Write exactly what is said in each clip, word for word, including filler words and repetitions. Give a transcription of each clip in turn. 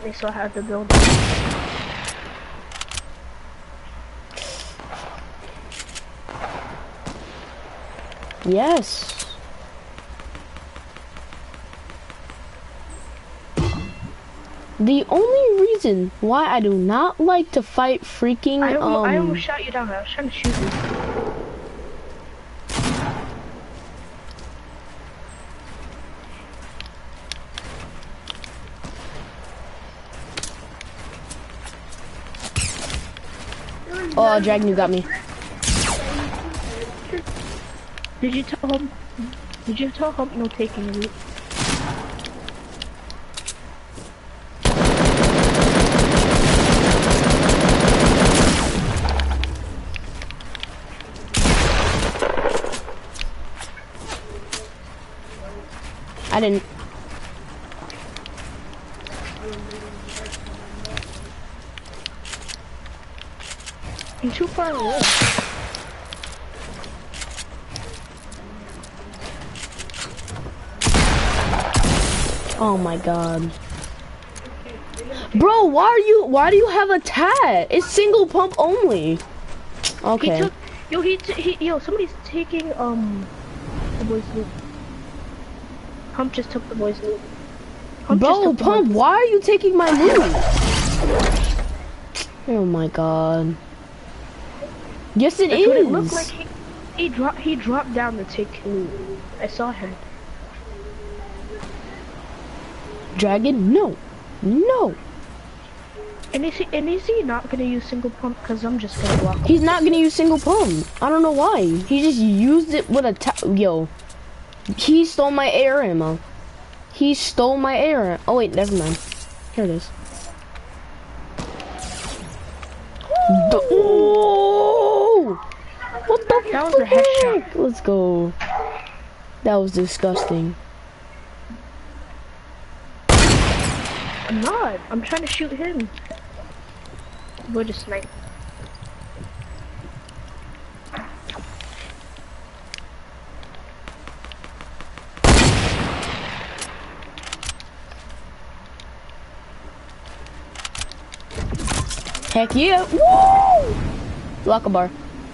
me, so I had to build. Yes. The only reason why I do not like to fight freaking I almost, um I almost shot you down. I was trying to shoot you. Oh, Dragon, you got me. Did you tell him? Did you tell him no taking loot? I didn't. I'm too far away. Oh my god. Bro, why are you, why do you have a tat? It's single pump only. Okay. He took, yo, he, t he, yo, somebody's taking, um, the boy's loot. Pump just took the boy's loot. Pump Bro, Pump, why are you taking my loot? Oh my god. Yes, it That's is. what it looked like. He, he dropped, he dropped down to take loot. I saw him. Dragon, no. No. And is he, and is he not gonna use single pump? Cause I'm just gonna block him. He's not gonna use single pump. I don't know why. He just used it with a ta- yo. He stole my air ammo. He stole my air. Oh wait, never mind. Here it is. The oh! What the That was a headshot. Let's go. That was disgusting. I'm not. I'm trying to shoot him. We're just snipe. Heck yeah! Woo! Lock a bar.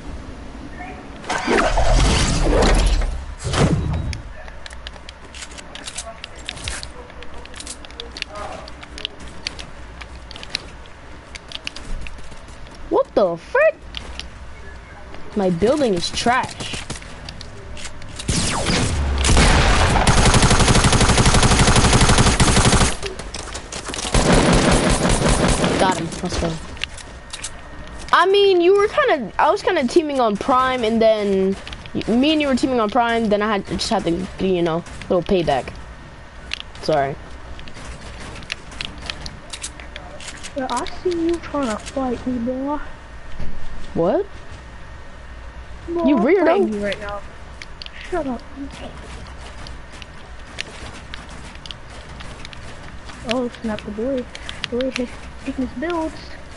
What the frick? My building is trash. Got him. Let's go. I mean, you were kind of, I was kind of teaming on Prime, and then me and you were teaming on Prime, then I had just had to, you know, little payback. Sorry. Yeah, I see you trying to fight me, boy. What? Boy, You I'm weirdo. fighting you right now. Shut up. Oh, snap the boy. Boy, taking his builds.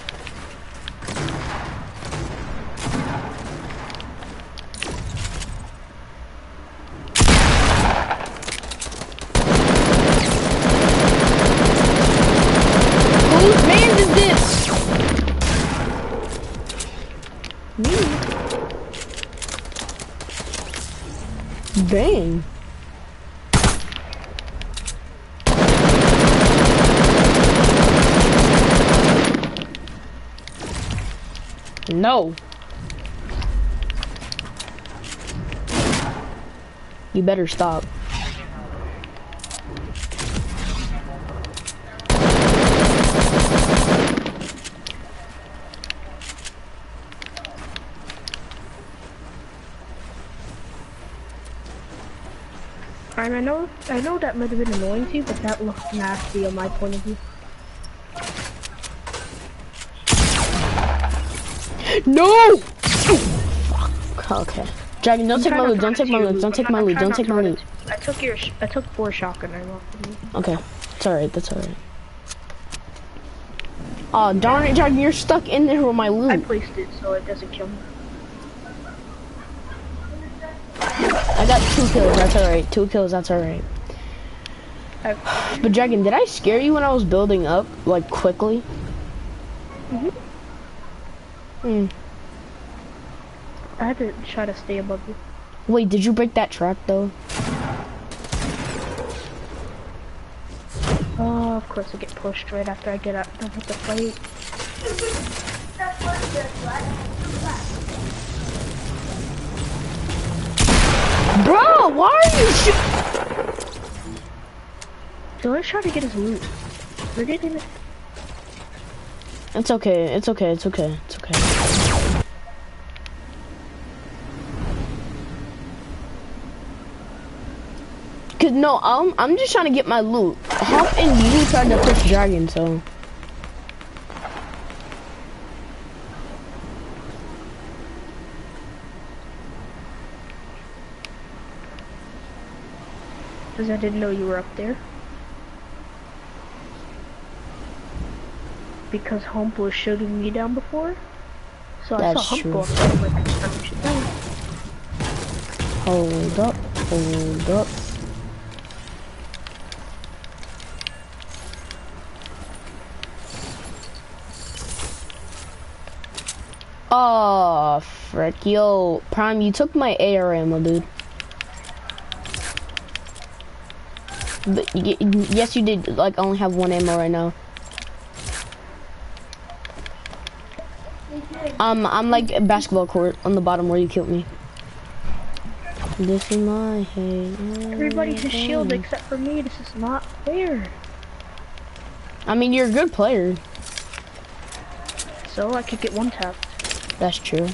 Whose man is this? Me? Dang. No. You better stop. Prime, I know, I know that might have been annoying to you, but that looked nasty on my point of view. No! Oh, fuck. Okay. Dragon, don't I'm take my trying loot. not Don't to take my run loot. into Don't you. take my I'm loot. trying Don't not take to my run loot. into- I took your, sh I took four shotgun ammo from you. Okay. It's alright. That's alright. Oh, darn it, Dragon. You're stuck in there with my I loot. placed it so it doesn't kill me. I got two kills. That's alright. Two kills. That's alright. I, But Dragon, did I scare you when I was building up, like, quickly? mm-hmm. Hmm. I had to try to stay above you. Wait, did you break that trap, though? Oh, of course I get pushed right after I get out done with the fight. Bro, why are you shoot? So let's try to get his loot. We're getting it. It's okay, it's okay, it's okay, it's okay. Cause no, I'm I'm just trying to get my loot. Hop and you tried to push Dragon, so. Because I didn't know you were up there. Because Hump was shooting me down before. So That's I saw Hump true. go up there, I'm like, I'm trying to shoot down. Hold up, hold up. Oh, frick, yo, Prime, you took my A R ammo, dude. But y yes, you did. Like, I only have one ammo right now. Um, I'm like a basketball court on the bottom where you killed me. This is my hate. Everybody has shield except for me. This is not fair. I mean, you're a good player. So I could get one tap. That's true.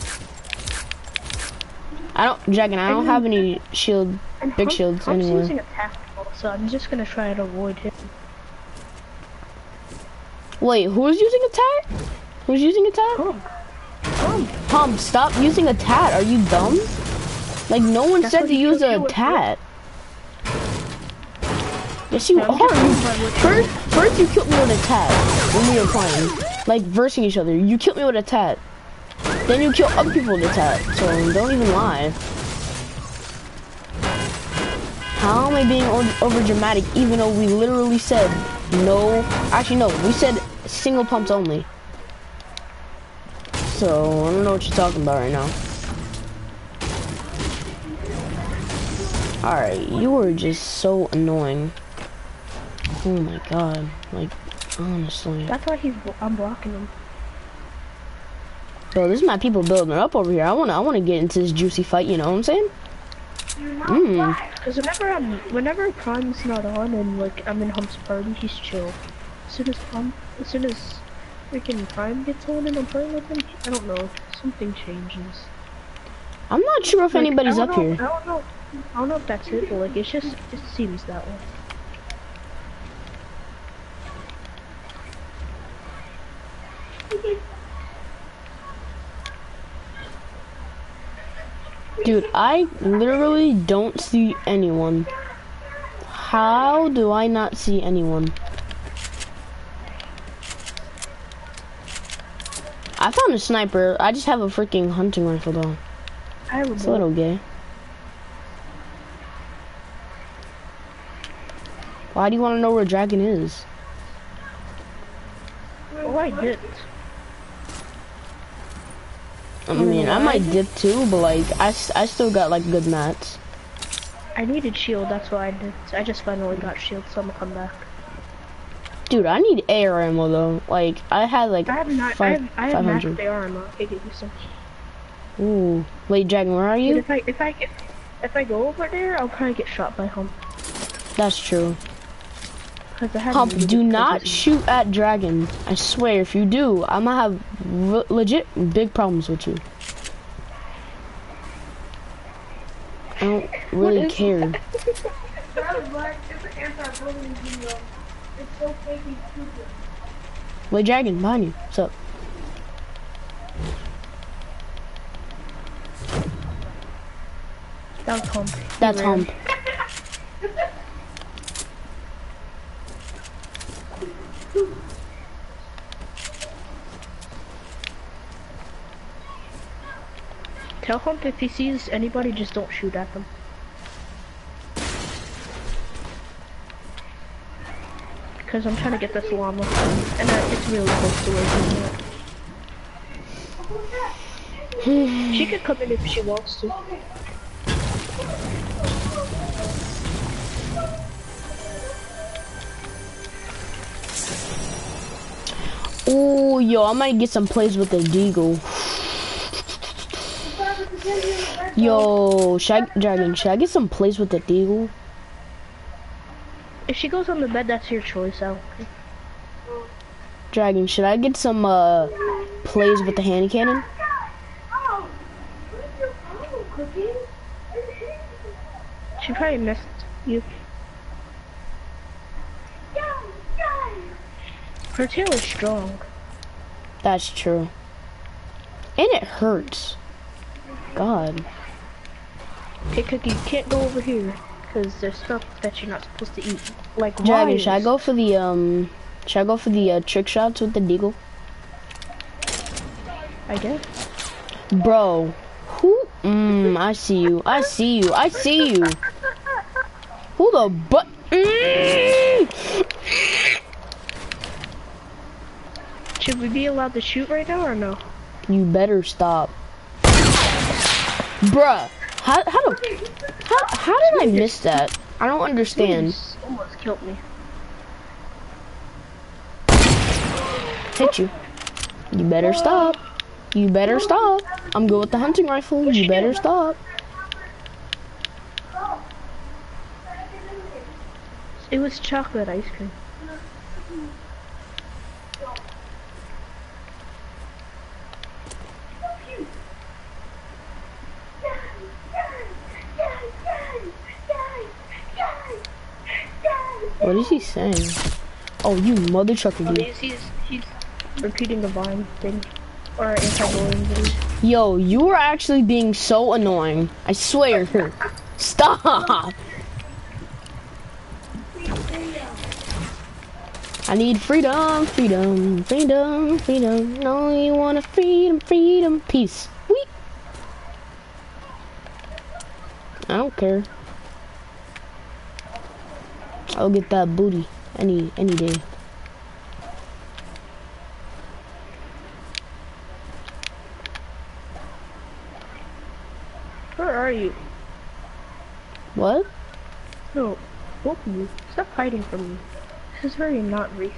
I don't, Dragon, I don't have any shield, And big Hump, shields Hump's anyway. using a tactical, so I'm just gonna try to avoid him. Wait, who's using a tat? Who's using a tat? Hump. Hump. Hump, stop using a tat. Are you dumb? Like, no one That's said what to he use killed a you with, tat. Yes, you Yeah, I'm are. just You, gonna try with first, first you killed me with a tat when we were playing, like versing each other. You killed me with a tat. Then you kill other people with a tat. So don't even lie. How am I being over dramatic even though we literally said no? Actually, no. We said single pumps only. So I don't know what you're talking about right now. Alright, you were just so annoying. Oh my god, like, honestly. That's why he's. I'm blocking him. Bro, this is my people building up over here. I wanna, I wanna get into this juicy fight. You know what I'm saying? Mmm. Because whenever I'm, whenever Prime's not on and like I'm in Hump's party, he's chill. As soon as Hump, as soon as freaking Prime gets on and I'm playing with him, I don't know, something changes. I'm not sure if Like, anybody's I up don't know, here. I don't know. I don't know if that's it, but like it's just, it seems that way. Dude, I literally don't see anyone. How do I not see anyone? I found a sniper. I just have a freaking hunting rifle though. I have a It's a little gay. Why do you want to know where Dragon is? Oh, I did. I mean, I might dip too, but like, I, s- I still got like good mats. I needed shield, that's why I did. I just finally got shield, so I'm gonna come back. Dude, I need A R ammo though. Like, I had like I have not. I five, have. I have five max hundred. A R ammo. I could get you some. Ooh. Wait, Dragon, where are But you? if I if I get if I go over there, I'll probably get shot by Hump. That's true. Cause I have Hump, needed do it not because- shoot at Dragon. I swear, if you do, I'm gonna have re legit big problems with you. I don't really is care. That was like it's an anti-bullying video. It's so fucking stupid. Wait, Dragon, behind you. What's up? That was Hump. That's He ran. Hump. Tell Hump if he sees anybody, just don't shoot at them. because I'm trying to get this llama, and I, it's really close to where she's at. She could come in if she wants to. Oh, yo, I might get some plays with the deagle. Yo, should I, Dragon, should I get some plays with the deagle? If she goes on the bed, that's your choice, Al. Dragon, should I get some uh, plays with the hand cannon? She probably missed you. Her tail is strong. That's true. And it hurts. God. Okay, Cookie, you can't go over here, because there's stuff that you're not supposed to eat. Like Dragon, wires. should I go for the, um, should I go for the uh, trick shots with the deagle? I guess. Bro, who, mmm, I see you, I see you, I see you. Who the butt, mm. Should we be allowed to shoot right now or no? You better stop. Bruh, how, how, do, how, how did I miss that? I don't understand. Almost killed me. Hit you. You better stop. You better stop. I'm good with the hunting rifle. You better stop. It was chocolate ice cream. What is he saying? Oh, you mother trucker dude. He's, he's, he's repeating the Vine thing. Or anti-bullying video. Yo, you are actually being so annoying. I swear. Stop. I need freedom, freedom, freedom, freedom. No, you want freedom, freedom, peace. Whee. I don't care. I'll get that booty any any day. Where are you? What? No, both of you. Stop hiding from me. This is very not racist.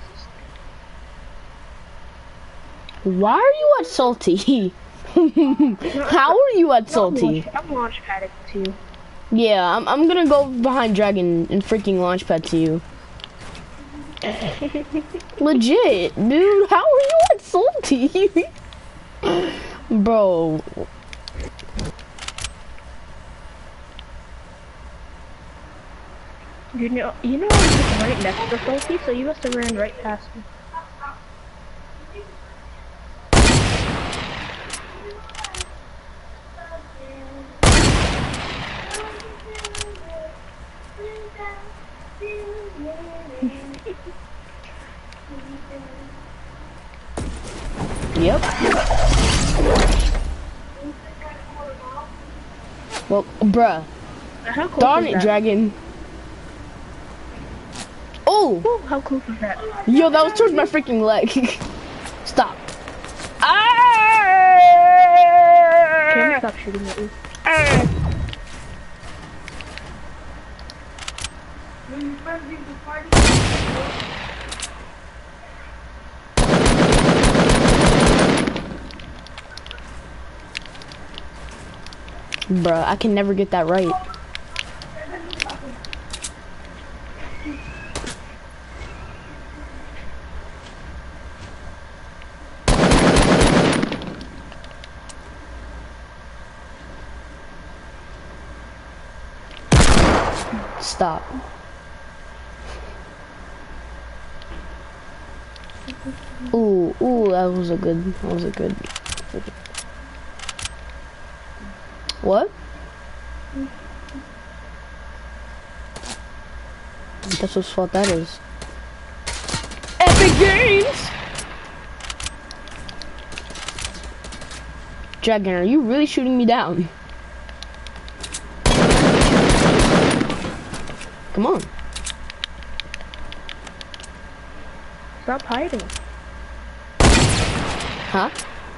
Why are you at Salty? How are you at Salty? I'm launch padding to you. Yeah, I'm I'm gonna go behind Dragon and freaking launch pad to you. Legit, dude. How are you at Salty? Bro. You know, you know I'm just right next to Salty, so you must have ran right past me. Yep. Well, bruh. How close Darn is it, that? Dragon. Oh! Ooh, how close is that? Yo, that was towards my freaking leg. Stop. Ah! Okay, I'm gonna stop shooting at you. Ah! Bruh, I can never get that right. Stop. Ooh, ooh, that was a good, that was a good. What? That's what's what that is. Epic Games! Dragon, are you really shooting me down? Come on. stop hiding. Huh?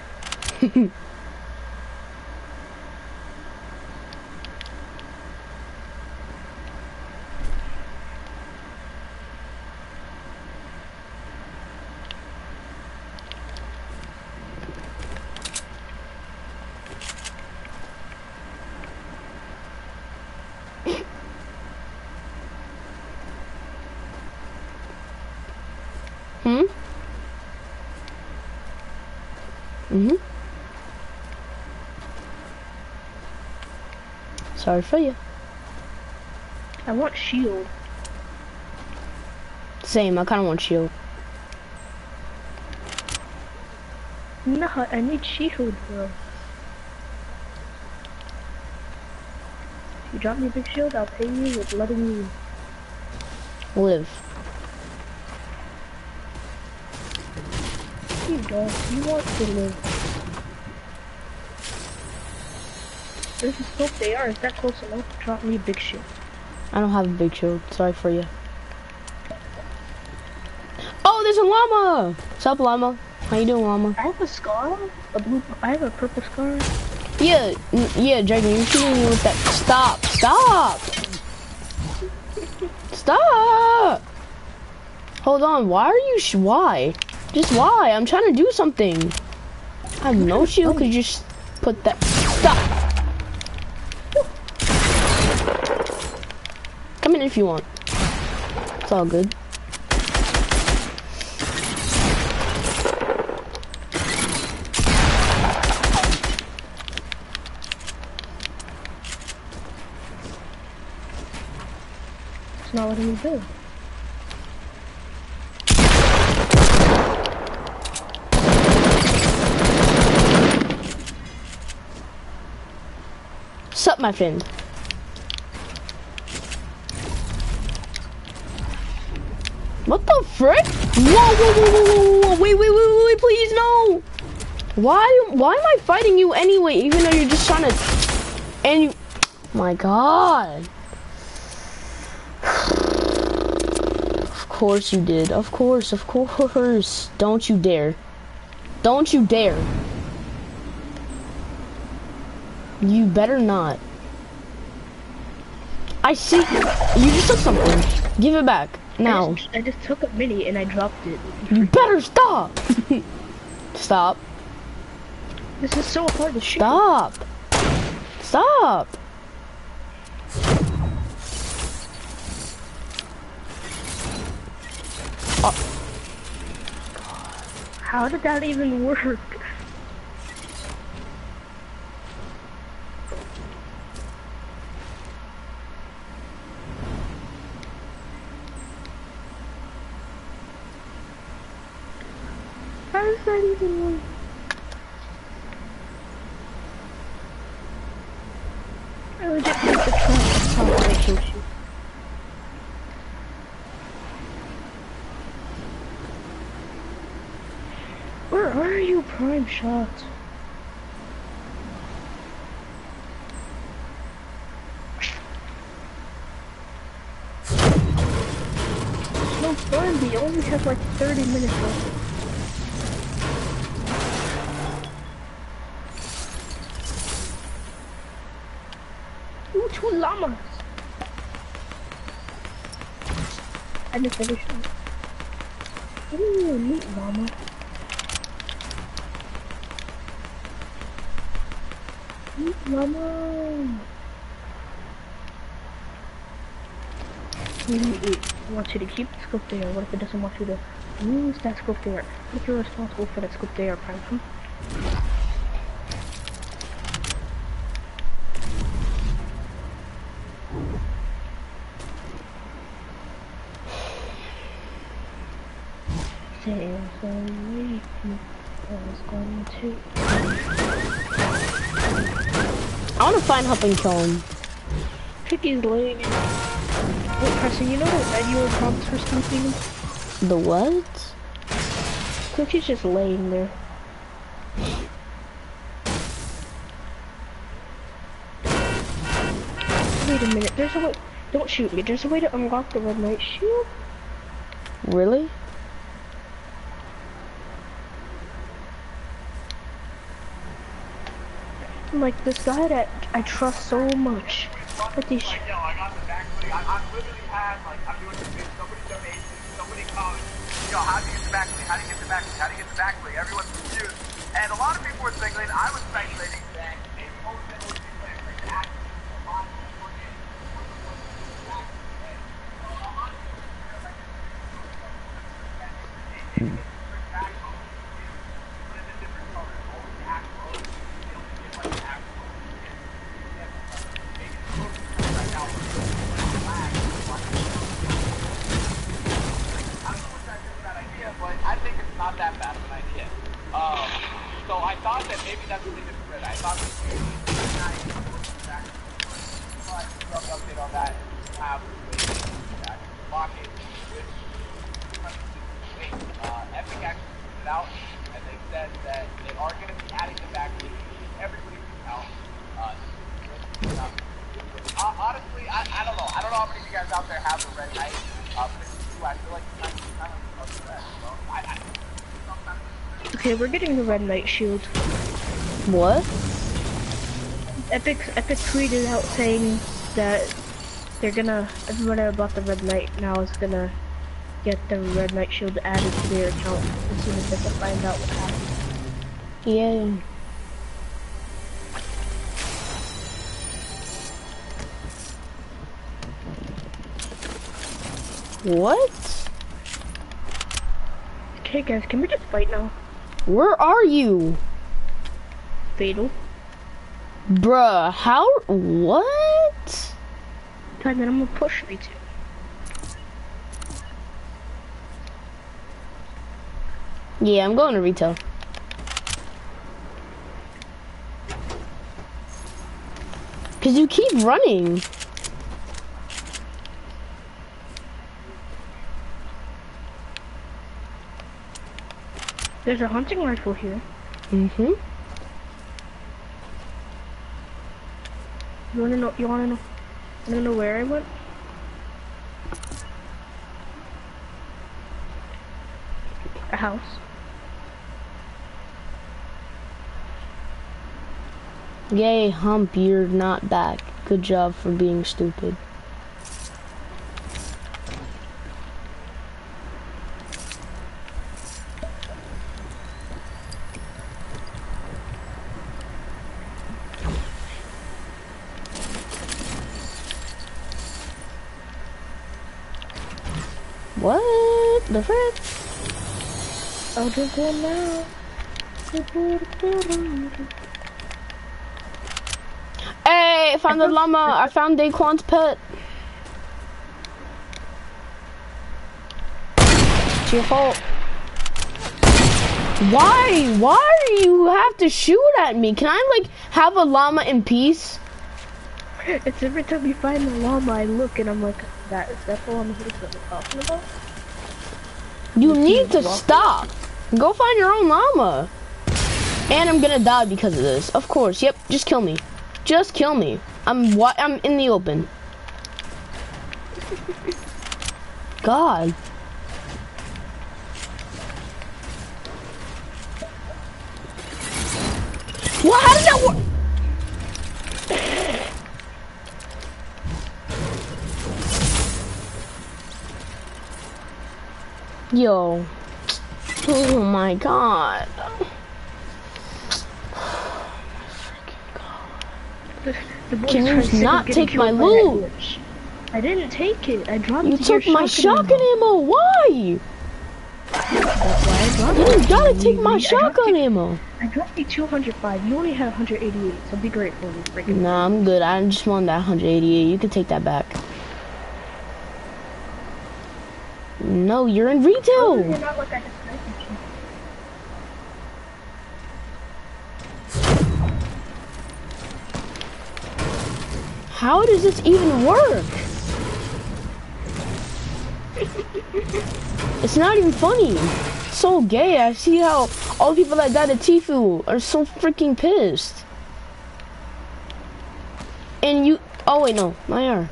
Hmm? Mm-hmm. Sorry for you. I want shield. Same, I kinda want shield. No, I need shield, bro. If you drop me a big shield, I'll pay you with letting you Live. You don't. You want to live. There's a scope they are. Is that close enough? Drop me a big shield. I don't have a big shield. Sorry for you. Oh, there's a llama! What's up, llama? How you doing, llama? I have a scar. A blue. I have a purple scar. Yeah, n- yeah, Dragon, you're shooting me with that. Stop! Stop! Stop! Hold on. Why are you? Sh why? Just why? I'm trying to do something. I have no shield. Could you just put that? Stop! Come in if you want. It's all good. It's not letting me do. Sup, my friend. What the frick? Whoa, whoa, whoa, whoa, whoa, whoa, wait, wait, wait, wait, wait, please, no! Why, why am I fighting you anyway, even though you're just trying to, and you, my god. Of course you did, of course, of course. Don't you dare. Don't you dare. You better not. I see, you just took something. Give it back. Now. I just, I just took a mini and I dropped it. You better stop! Stop. This is so hard to shoot. Stop! Stop! Oh. How did that even work? How does that even work? I legit think the trunk combination shoot. Where are you, Prime Shot? It's no fun, but you only have like thirty minutes left. Ooh, two llamas! I just finished it. Ooh, neat llama. Neat llama! Wait, wait, wait. I want you to keep the scope there. What if it doesn't want you to use that scope there? What if you're responsible for that scope there, Prime? Hmm? Sails away, I was going to. I wanna find Hup and kill him. Picky's laying in. Wait, Preston, you know that you were prompts for sleeping? The what? Cookie's just laying there. Wait a minute, there's a way. Don't shoot me. There's a way to unlock the red knight shield. Really? I'm like this guy that I trust so much. But these Like, yo, I got the back hoodie. I, I literally had, like, I'm doing this video. Somebody donated, somebody commented, yo, how do you get the back hoodie? How do you get the back hoodie? How do you get the back hoodie? Everyone's confused. And a lot of people were speculating. I was speculating that maybe O G O G players like that. A lot of people were getting but I think it's not that bad of an idea. Um, so I thought that maybe that's what they did for it. I thought that maybe but some update on that have blocking which uh, Epic actually put it out, and they said that they are going to be adding the back to everybody out. Uh, uh, honestly, I, I don't know. I don't know how many of you guys out there have the Red Knight. Uh, but if you do, I feel like it's kind of, kind of upset. So I, I, sometimes okay, we're getting the red knight shield. What? Epic Epic tweeted out saying that they're gonna everyone that bought the red knight now is gonna get the red knight shield added to their account as soon as they can find out what happened. Yeah. What? Okay guys, can we just fight now? Where are you? Fatal. Bruh, how? What? Fine, then I'm gonna push me too. Yeah, I'm going to retail. Cause you keep running. There's a hunting rifle here. Mm-hmm. You wanna know? You wanna know? You wanna know where I went? A house. Yay, Hump, you're not back. Good job for being stupid. What the frick? I'll just go now. Hey, I found the llama. I found Daquan's pet. It's your fault. Why? Why do you have to shoot at me? Can I, like, have a llama in peace? It's every time you find the llama, I look and I'm like, that is that the llama that we're talking about? You need to stop. Go find your own llama. And I'm gonna die because of this. Of course. Yep. Just kill me. Just kill me. I'm what? I'm in the open. God. What? How does that work? Yo. Oh my god. The, the boys Can tried you to not get take killed my by that loot? glitch. I didn't take it. I dropped You it to your took my shotgun ammo. ammo. Why? That's why I dropped You it. gotta take my I dropped shotgun it- ammo. I dropped you two hundred five. You only had one hundred eighty-eight, so be grateful. You freaking. Nah, I'm good. I just want that one hundred eighty-eight. You can take that back. No, you're in You're retail. not like I just sniped you. How does this even work? It's not even funny. It's so gay. I see how all the people that died at Tfue are so freaking pissed. And you, oh wait, no, my R.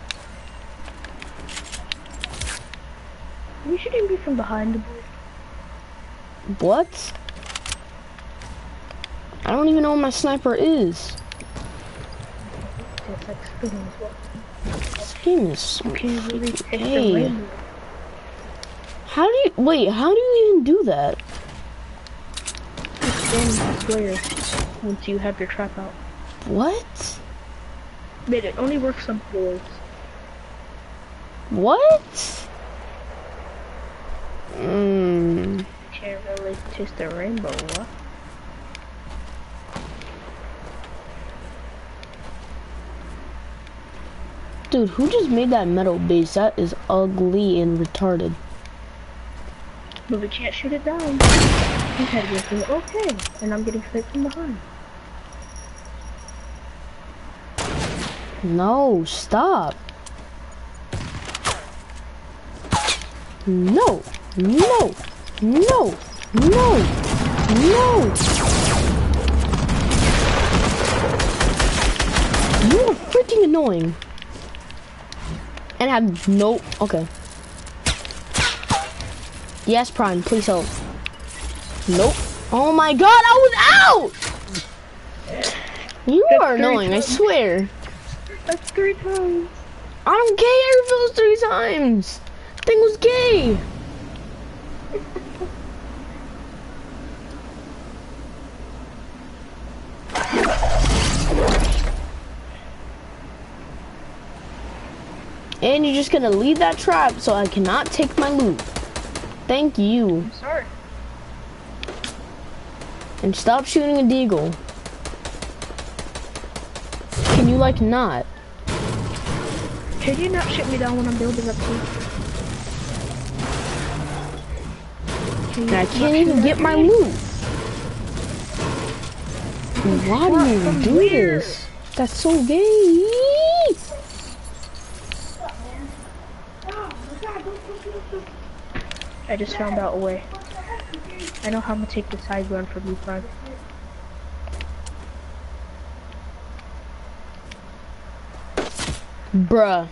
You shouldn't be from behind the boy. What? I don't even know where my sniper is. It's like spinning as well. This game is so You can't really take the hey. rainbow. How do you wait? How do you even do that? Stand square once you have your trap out. What? But it only works on floors. What? Mmm. Can't really taste the rainbow, what? Dude, who just made that metal base? That is ugly and retarded. But we can't shoot it down. He's had to go through. Okay, and I'm getting hit from behind. No, stop. No, no, no, no, no. You are freaking annoying. And have no, okay. Yes, Prime, please help. Nope. Oh my god, I was out! You That's are annoying, I times. swear. That's three times. I don't care if it was three times. Thing was gay. And you're just gonna leave that trap so I cannot take my loot. Thank you. I'm sorry. And stop shooting a deagle. Can you like not? Can you not shoot me down when I'm building up too? Can you And I not can't shoot even at get my me? loot. Why do you From do where? this? That's so gay. I just found out a way. I know how to take this high ground from you, Prime. Bruh.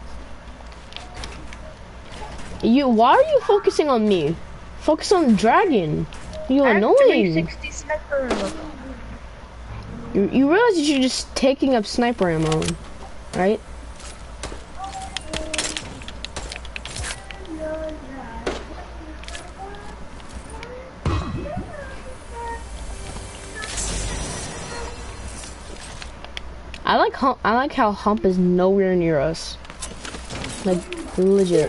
You, why are you focusing on me? Focus on the dragon. You I have annoying. three sixty sniper ammo. You, you realize that you're just taking up sniper ammo, right? I like hump, I like how Hump is nowhere near us. Like legit.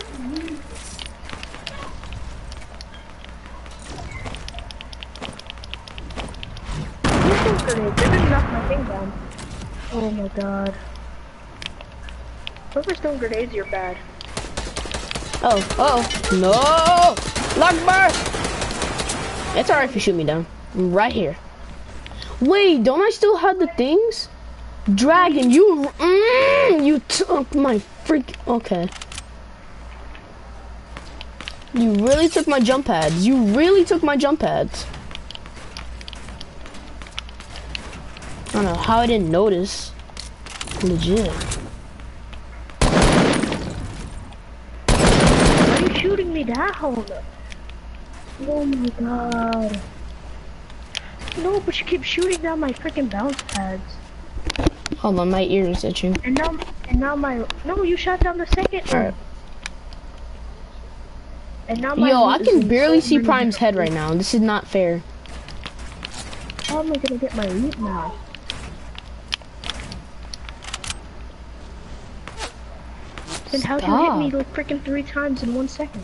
These grenades, they're gonna knock my thing down. Oh my god. Whoever's throwing grenades, you're bad. Oh, oh, no! Lockbar! It's alright if you shoot me down. I'm right here. Wait, don't I still have the things? Dragon, you, mm, you took my freak, okay. You really took my jump pads. You really took my jump pads. I don't know how I didn't notice. Legit. Why are you shooting me down? Oh my god. No, but you keep shooting down my freaking bounce pads. Hold on, my ear is itching. And now, and now my, no, you shot down the second one. Alright. And now my Yo, I loot is can in barely so see many Prime's head different right now. This is not fair. places. How am I gonna get my loot now? Then how'd you hit me Stop. like freaking three times in one second?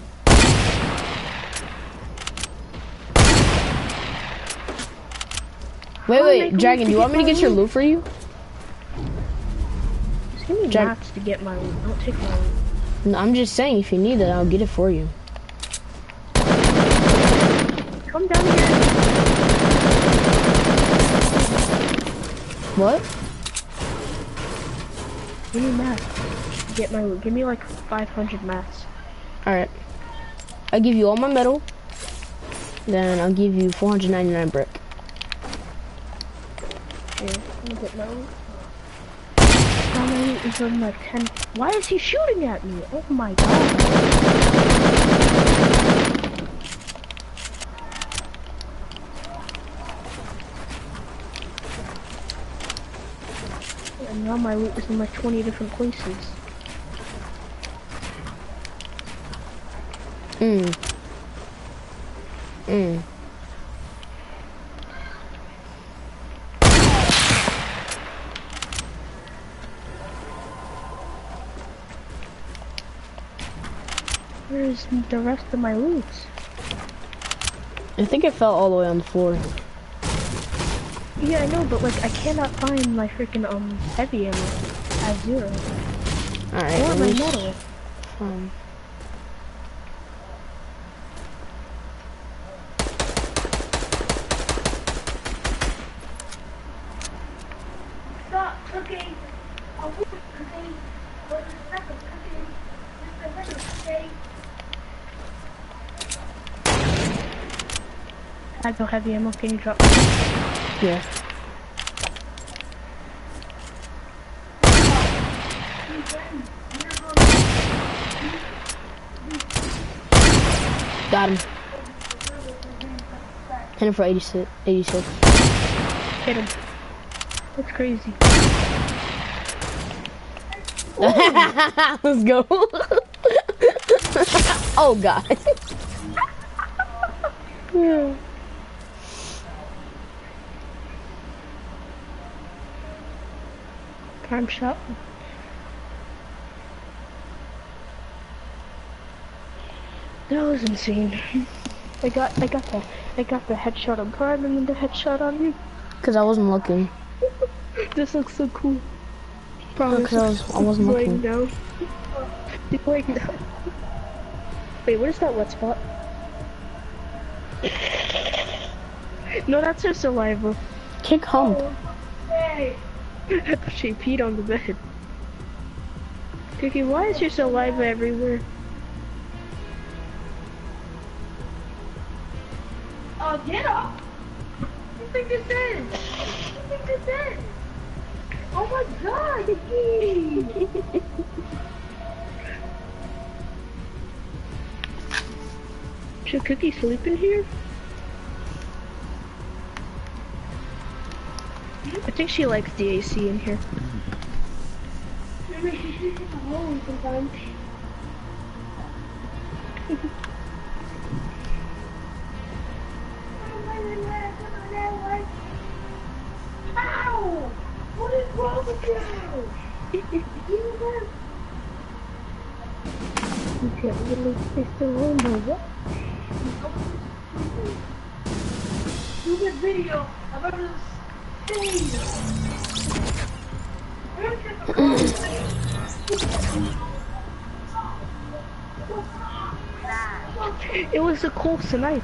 Wait, How am I wait, going Dragon, to do you want me to my get your loot? loot for you? Just give me Jack- mats to get my loot. Don't take my loot. No, I'm just saying, if you need it, I'll get it for you. Come down here. What? Give me mats. Get my loot. Give me like five hundred mats. Alright. I'll give you all my metal. Then I'll give you four hundred ninety-nine brick. Here, let me get my loot. Now my loot is on like ten. Why is he shooting at me? Oh my god. And now my loot is in like twenty different places. Mm. Mm. Where's the rest of my loot? I think it fell all the way on the floor. Yeah, I know, but like I cannot find my freaking um heavy ammo at zero. Alright, Or at my least- metal. Fine. Stop cooking. A wood cooking. Or the snack of cooking. Just a little steak. I have no heavy ammo, can you drop? Yeah. Got him. Hit him for eighty-six. eighty-six. Hit him. That's crazy. Let's go. Oh god. Yeah. Prime shot. That was insane. I got I got the I got the headshot on Prime and then the headshot on you. Cause I wasn't looking. This looks so cool. Promise. Cause I, was, I wasn't Laying looking. down. He's laying down. Wait, what is that wet spot? No, that's her saliva. Kick hump. Hey. She peed on the bed. Cookie, why is your saliva everywhere? Oh, get up. What do you think this is? What do you think this is? Oh my god, Kiki. Should Cookie sleep in here? I think she likes the A C in here. Maybe she sleeps in the hole sometimes. Ow! What is wrong with you? You can't really face the room or what? Stupid video about this thing. It was a cool snipe.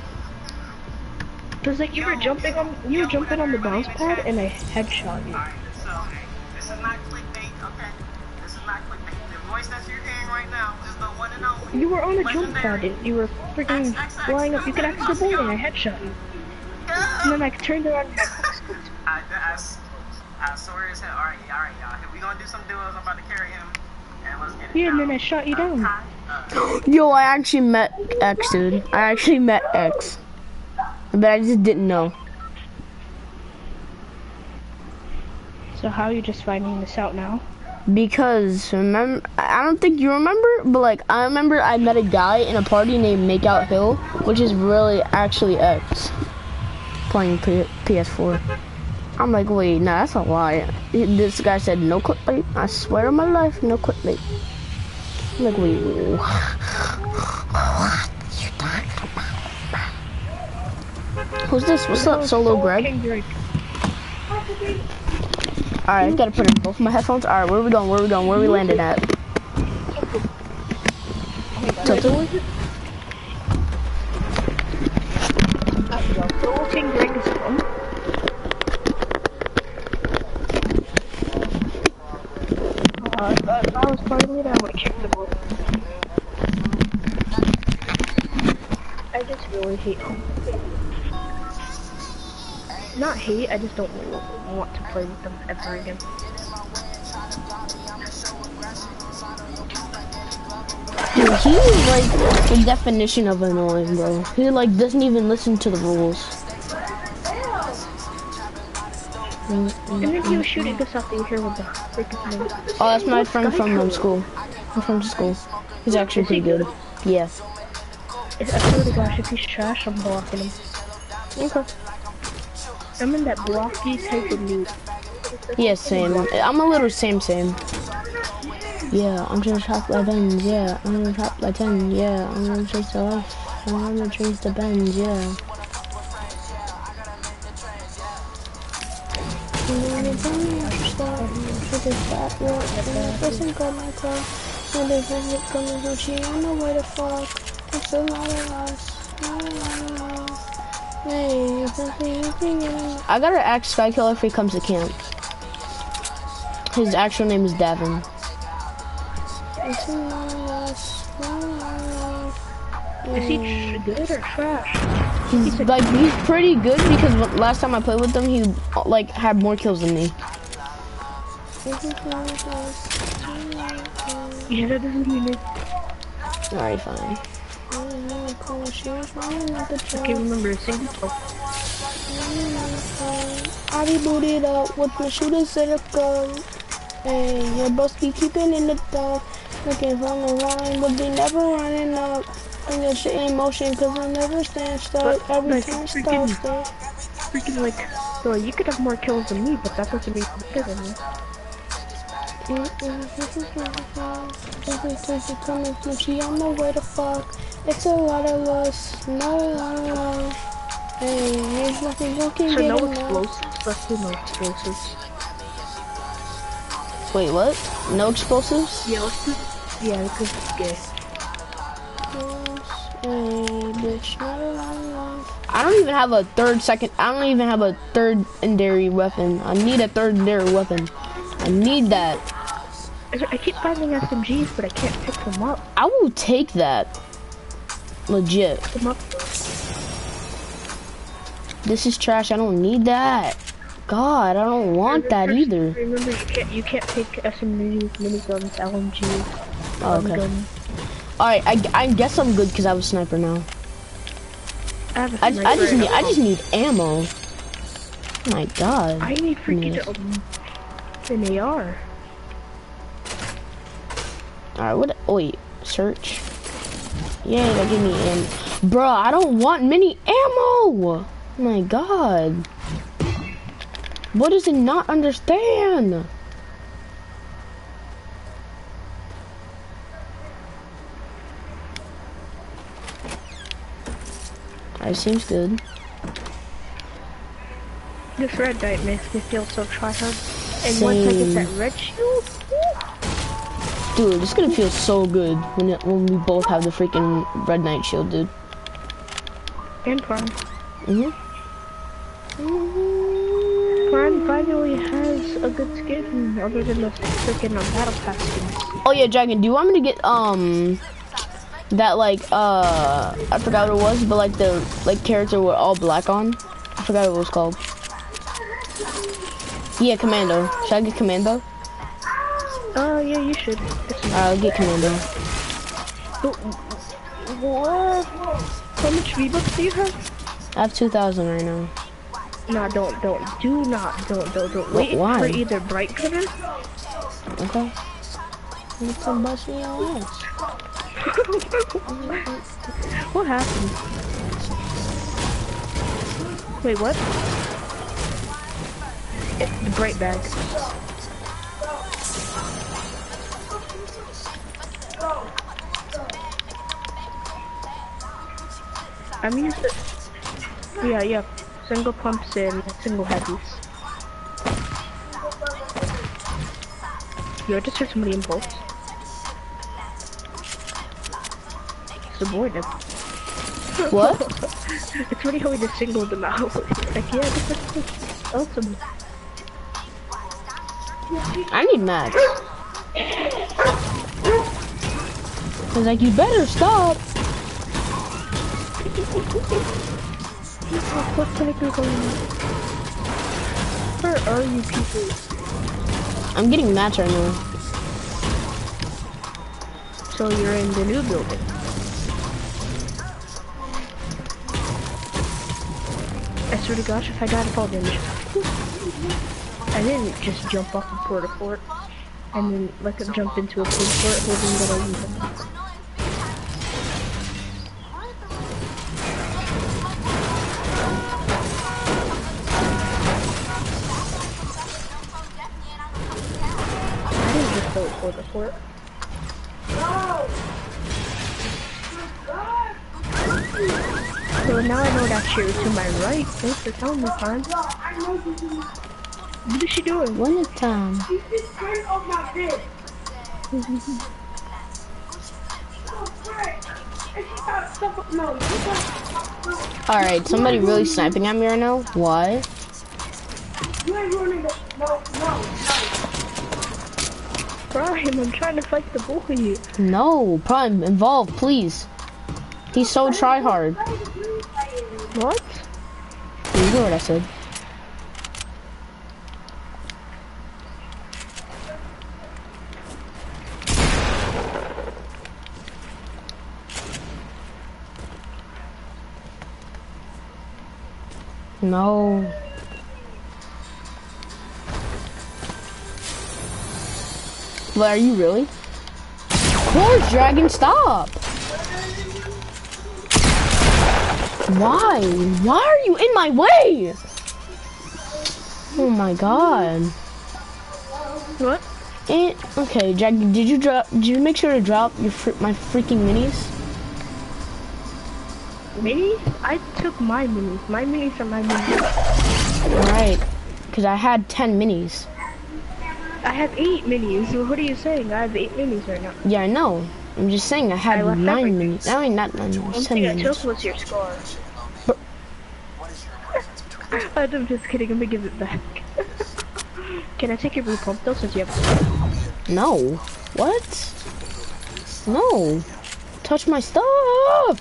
Cause like you were jumping on you were jumping on the bounce pad and I headshot you. Alright, so this is not clickbait, okay? This is not clickbait. The voice that you're hearing right now is the one and only. You were on a jump pad and you were freaking flying up. You could access the ball and I headshot you. And then I turned around and I, that's, I sorry as hell. Alright, alright, y'all. We gonna do some duos. I'm about to carry him. And let's get it yeah, and down. then I shot you down. Uh, Yo, I actually met X, dude. I actually met X. But I just didn't know. So how are you just finding this out now? Because, remember, I don't think you remember, but like, I remember I met a guy in a party named Makeout Hill, which is really actually X, playing P PS4. I'm like, wait, nah, that's a lie. This guy said, no clickbait. I swear on my life, no clickbait. I'm like, wait, what you talking about? Who's this? What's up, Solo Greg? Alright, I gotta put in both my headphones. Alright, where are we going? Where are we going? Where are we landing at? Tilted? Solo King Greg is fun. Uh, if I was playing it, I would kick the ball. I just really hate home. Not hate, I just don't want to play with them ever again. Dude, he is like the definition of annoying, bro. He like doesn't even listen to the rules. And then he was shooting us out the here with the freaking thing. Oh, that's my friend from um, school. I'm from school. He's actually pretty good. Yeah. I swear to gosh, if he's trash, I'm blocking him. Okay. I'm in that blocky type of mood. Yeah, same. I'm a little same, same. Yeah, I'm gonna shop by Benz, yeah. I'm gonna shop by ten, yeah. I'm gonna chase the life. I'm gonna chase the Benz, yeah. Listen, got my car. When they visit coming to she, I know where the fuck. It's a lot of us. Not a lot of us. Hey, it's nothing. I gotta ask Skykiller if he comes to camp. His actual name is Davin. It's a lot of us. Not a lot of us. Is he good or trash? He's like, he's pretty good because last time I played with him, he like had more kills than me. Yeah, that doesn't mean it. Alright, fine. I can't remember a single kill. I be booted up with my shooters in a gun. Hey, your boss be keeping in the dark. Looking from the line, but they never running up. And your shit in motion, cause I never stand stuck. But, Every like, time freaking, stop, freaking like, so you could have more kills than me, but that doesn't mean you're better than me. She on the way to fuck. It's a lot of us, not a lot of love. Hey, there's nothing you can So get no enough. explosives, let's do no explosives. Wait, what? No explosives? Yeah, let's do, yeah, because it's gay. Hey, bitch, not a lot of love. I don't even have a third second, I don't even have a third secondary weapon. I need a third secondary weapon. I need that. I keep finding S M Gs, but I can't pick them up. I will take that. Legit. Pick them up. This is trash. I don't need that. God, I don't want that either. Remember, you can't you can't pick S M Gs, miniguns, L M Gs. Oh, okay. Gun. All right, I, I guess I'm good because I have a sniper now. I, have a I, sniper I just need I ammo. just need ammo. Oh my God. I need freaking Yes. um, an A R. All right, what? Oh, wait, search. Yeah, that give me ammo. Bruh, I don't want mini ammo. Oh my God. What does it not understand? Alright, seems good. This red dot makes me feel so tryhard. And Same. once I get that red shield, Dude, it's gonna feel so good when it, when we both have the freaking red knight shield, dude. and Prime. Mhm. Prime finally has a good skin other than the freaking um, battle pass skins. Oh yeah, Dragon. Do you want me to get um that like uh I forgot what it was, but like the like character with all black on? I forgot what it was called. Yeah, Commando. Should I get Commando? Oh yeah, you should. Alright, I'll get Commando. What? How much V-Bucks do you have? I have two thousand right now. No, don't, don't, do not, don't, don't, don't. Wh- Wait why? for either bright color. Okay. Get some bust me on ass. What happened? Wait, what? It, the bright bag. I'm used to. Yeah, yeah. Single pumps and single heavies. Yo, I just heard somebody impulse. Subordinate. What? It's funny how we just singled them out. Like, yeah, this is awesome. I need mats. I was like, you better stop. What the heck is going on? Where are you people? I'm getting mats right now. So you're in the new building. swear to gosh, if I died, fall damage. I didn't just jump off a porta fort and then like jump into a porta fort hoping that I use them. I didn't just go porta fort. So now I know that chair is to my right. Thanks for telling me, Prime. What is she doing? One at a time. She's just turned off my bed. Alright, somebody really sniping at me right now? What? You ain't ruining it. No, no, no. Prime, I'm trying to fight the bully. No, Prime, involve, please. He's so try hard. What? You heard what I said. No. But are you really? Of course, Dragon, stop! Why? Why are you in my way? Oh my god. What? And, okay, Dragon, did you drop? Did you make sure to drop your fr my freaking minis? Minis? I took my minis. My minis are my minis. Right, because I had ten minis. I have eight minis. What are you saying? I have eight minis right now. Yeah, I know. I'm just saying I had I left nine everything. minis. No, I mean, not nine One minis, ten thing I minis. took was your scar. I'm just kidding. I'm gonna give it back. Can I take your blue pump though, since you have? No. What? No. Touch my stuff.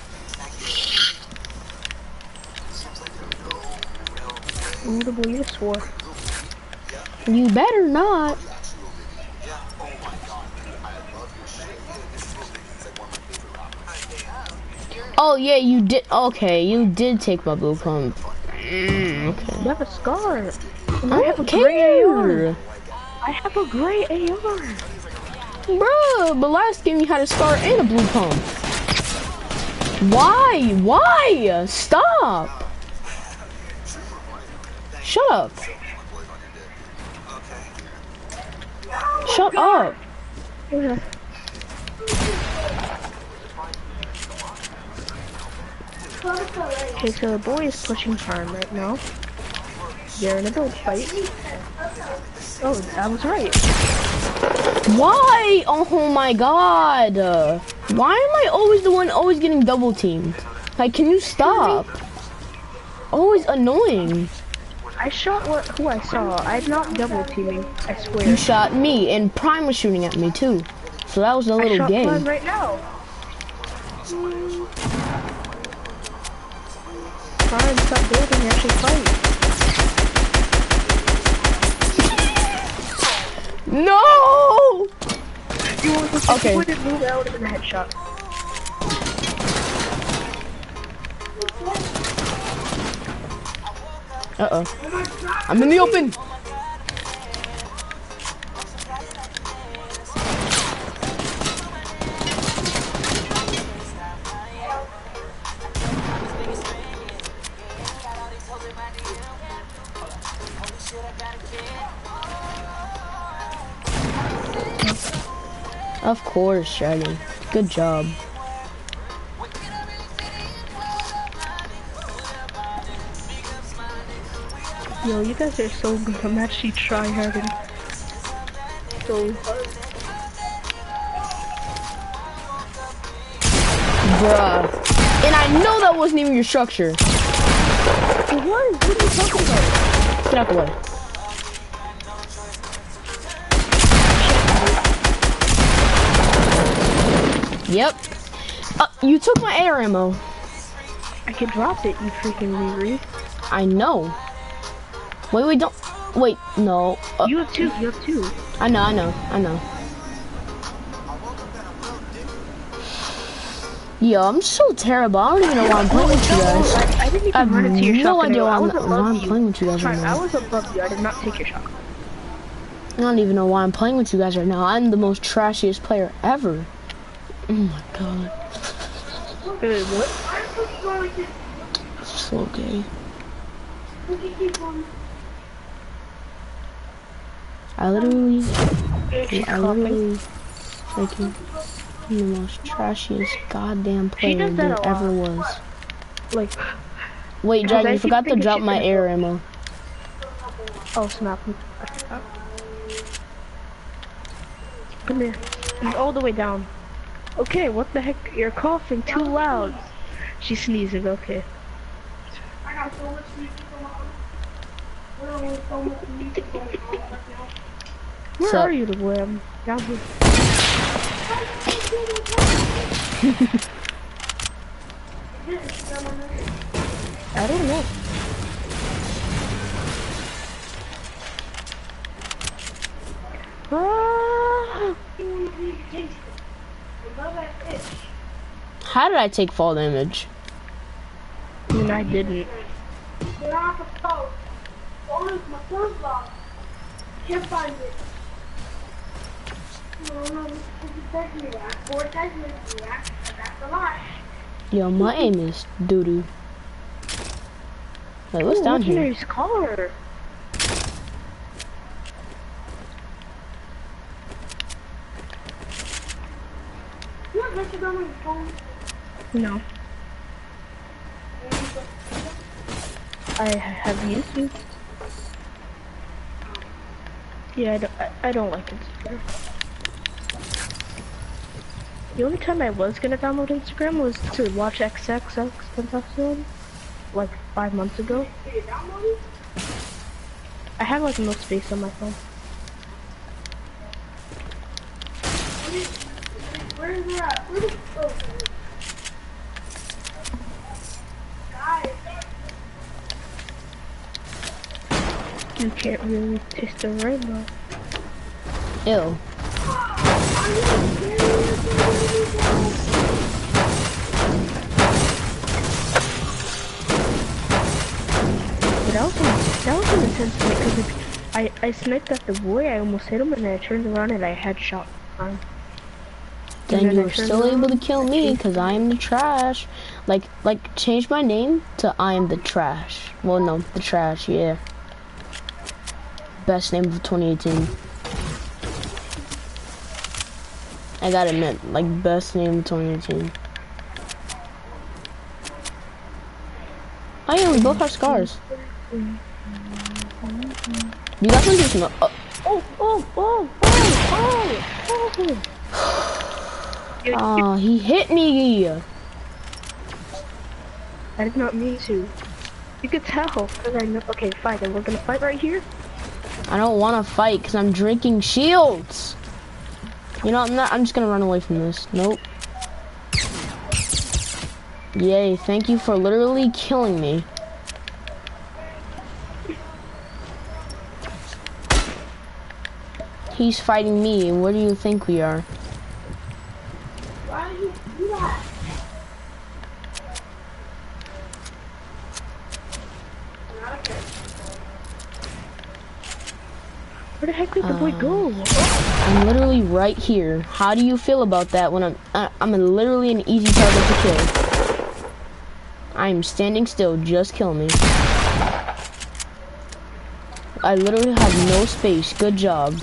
Notable, you swore. You better not. Oh yeah, you did. Okay, you did take my blue pump. Mm, okay. You have a scar. And I I have a don't gray A R. care. I have a gray A R. Bruh, but last game you had a scar and a blue pump. Why? Why? Stop. Shut up. Shut up. Okay. Okay, so the boy is pushing Prime right now. They're in a build fight. Oh, I was right. Why? Oh my god. Uh, why am I always the one always getting double teamed? Like, can you stop? Always annoying. I shot what who I saw. I'm not double teaming, I swear. You shot me, and Prime was shooting at me too. So that was a I little shot game. Prime right now. Prime, stop building and actually fight. No! You want to Okay. would move out of the headshot. Uh-oh. I'm in the open! Of course, Dragon. Good job. Yo, you guys are so good. I'm actually tryharding so hard. Bruh. And I know that wasn't even your structure. It was. What are you talking about? Get out the way. Yep. Uh, you took my air ammo. I can drop it, you freaking Riri. I know. Wait, wait, don't. Wait, no. Uh, You have two. You have two. I know, I know, I know. Yo, I'm so terrible. I don't even know why I'm playing with you guys. I, I didn't I have even run into your no shot. idea why I I'm, was why above I'm you. playing with you guys right Sorry, I now. was above you. I did not take your shot. I don't even know why I'm playing with you guys right now. I'm the most trashiest player ever. Oh my god. Wait, what? So gay. I literally, She's I coughing. literally, freaking, I'm the most trashiest goddamn She player does that there a ever lot. was. Like, Wait, Cause Jack, I you keep forgot to thinking drop she's my gonna air go- ammo. oh snap. I forgot. Come here. He's all the way down. Okay, what the heck? You're coughing too loud. She's sneezing, okay. I got so much music going on. Literally so much music going on right now. Where Sup? are you, the boy? I'm down here. I don't know. Ah, How did I take fall damage? and I didn't. They're off the phone. Phone is my phone box. Can't find it. No, no, this is text me that. Four text me that. That's a lie. Yo, my aim is doo-doo. Wait, what's Ooh, down here? Legendary's car. You have Instagram on your phone? No. I have YouTube. Yeah, I don't, I, I don't like Instagram. The only time I was gonna download Instagram was to watch X X X Tentacion, like five months ago. Did you download it? I have like no space on my phone. Where is it at? Where is it? Oh, guys. You can't really taste the rainbow. Ew. But that was an, that was an intense fight because if I, I sniped at the boy, I almost hit him, and then I turned around and I headshot him. Then then you I were turned still around, able to kill me chased because I am the trash. Like, like, change my name to I am the trash. Well, no, the trash, yeah. Best name of twenty eighteen. I gotta admit, like, best name of twenty eighteen. Oh yeah, we both have scars. You guys want to do some? Uh, Oh, oh, oh, oh, oh, oh. You- oh, he hit me. I did not mean to. You could tell, cause I know. Okay, fine. Then we're gonna fight right here. I don't want to fight because I'm drinking shields. You know, I'm not. I'm just gonna run away from this. Nope. Yay! Thank you for literally killing me. He's fighting me, and where do you think we are? Why did you do that? Where the heck did the boy Uh, go? I'm literally right here. How do you feel about that when I'm I, I'm literally an easy target to kill? I'm standing still, just kill me. I literally have no space. Good job.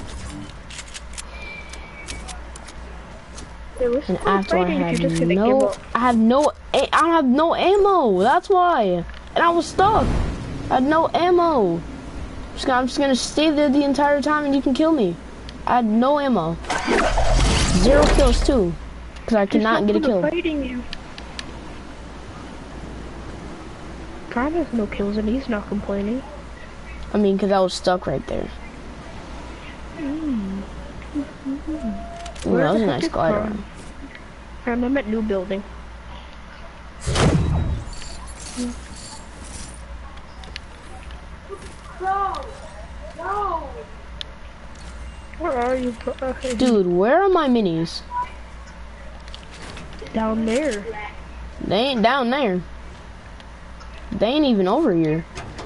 Hey, we're And still after I fighting if have you're just gonna give no, up. I have no, I don't have no ammo. That's why. And I was stuck. I had no ammo. Just gonna, I'm just gonna stay there the entire time, and you can kill me. I had no ammo. Zero kills too, because I There's cannot no get a point of kill. Fighting you. Prime has no kills and he's not complaining. I mean, because I was stuck right there. Mm. Ooh, Where that was the a heck nice is glider. Prime? Prime, I'm at new building. No! No! Where are you, bro? Dude, where are my minis? Down there. They ain't down there. They ain't even over here.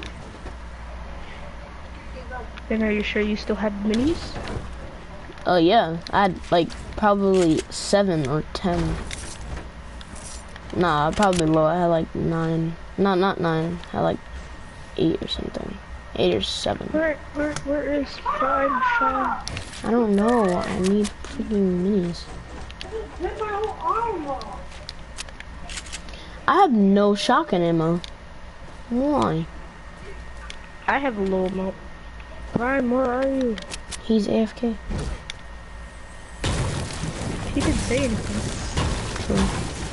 Then are you sure you still had minis? Oh yeah, I had like probably seven or ten. Nah, probably low. I had like nine. Not not nine. I had like eight or something. Eight or seven. Where where where is Prime Sean? I don't know. I need freaking minis. Rip my whole arm off. I have no shotgun ammo. Why? I have a low amount. Prime, where are you? He's A F K. He didn't say anything. True.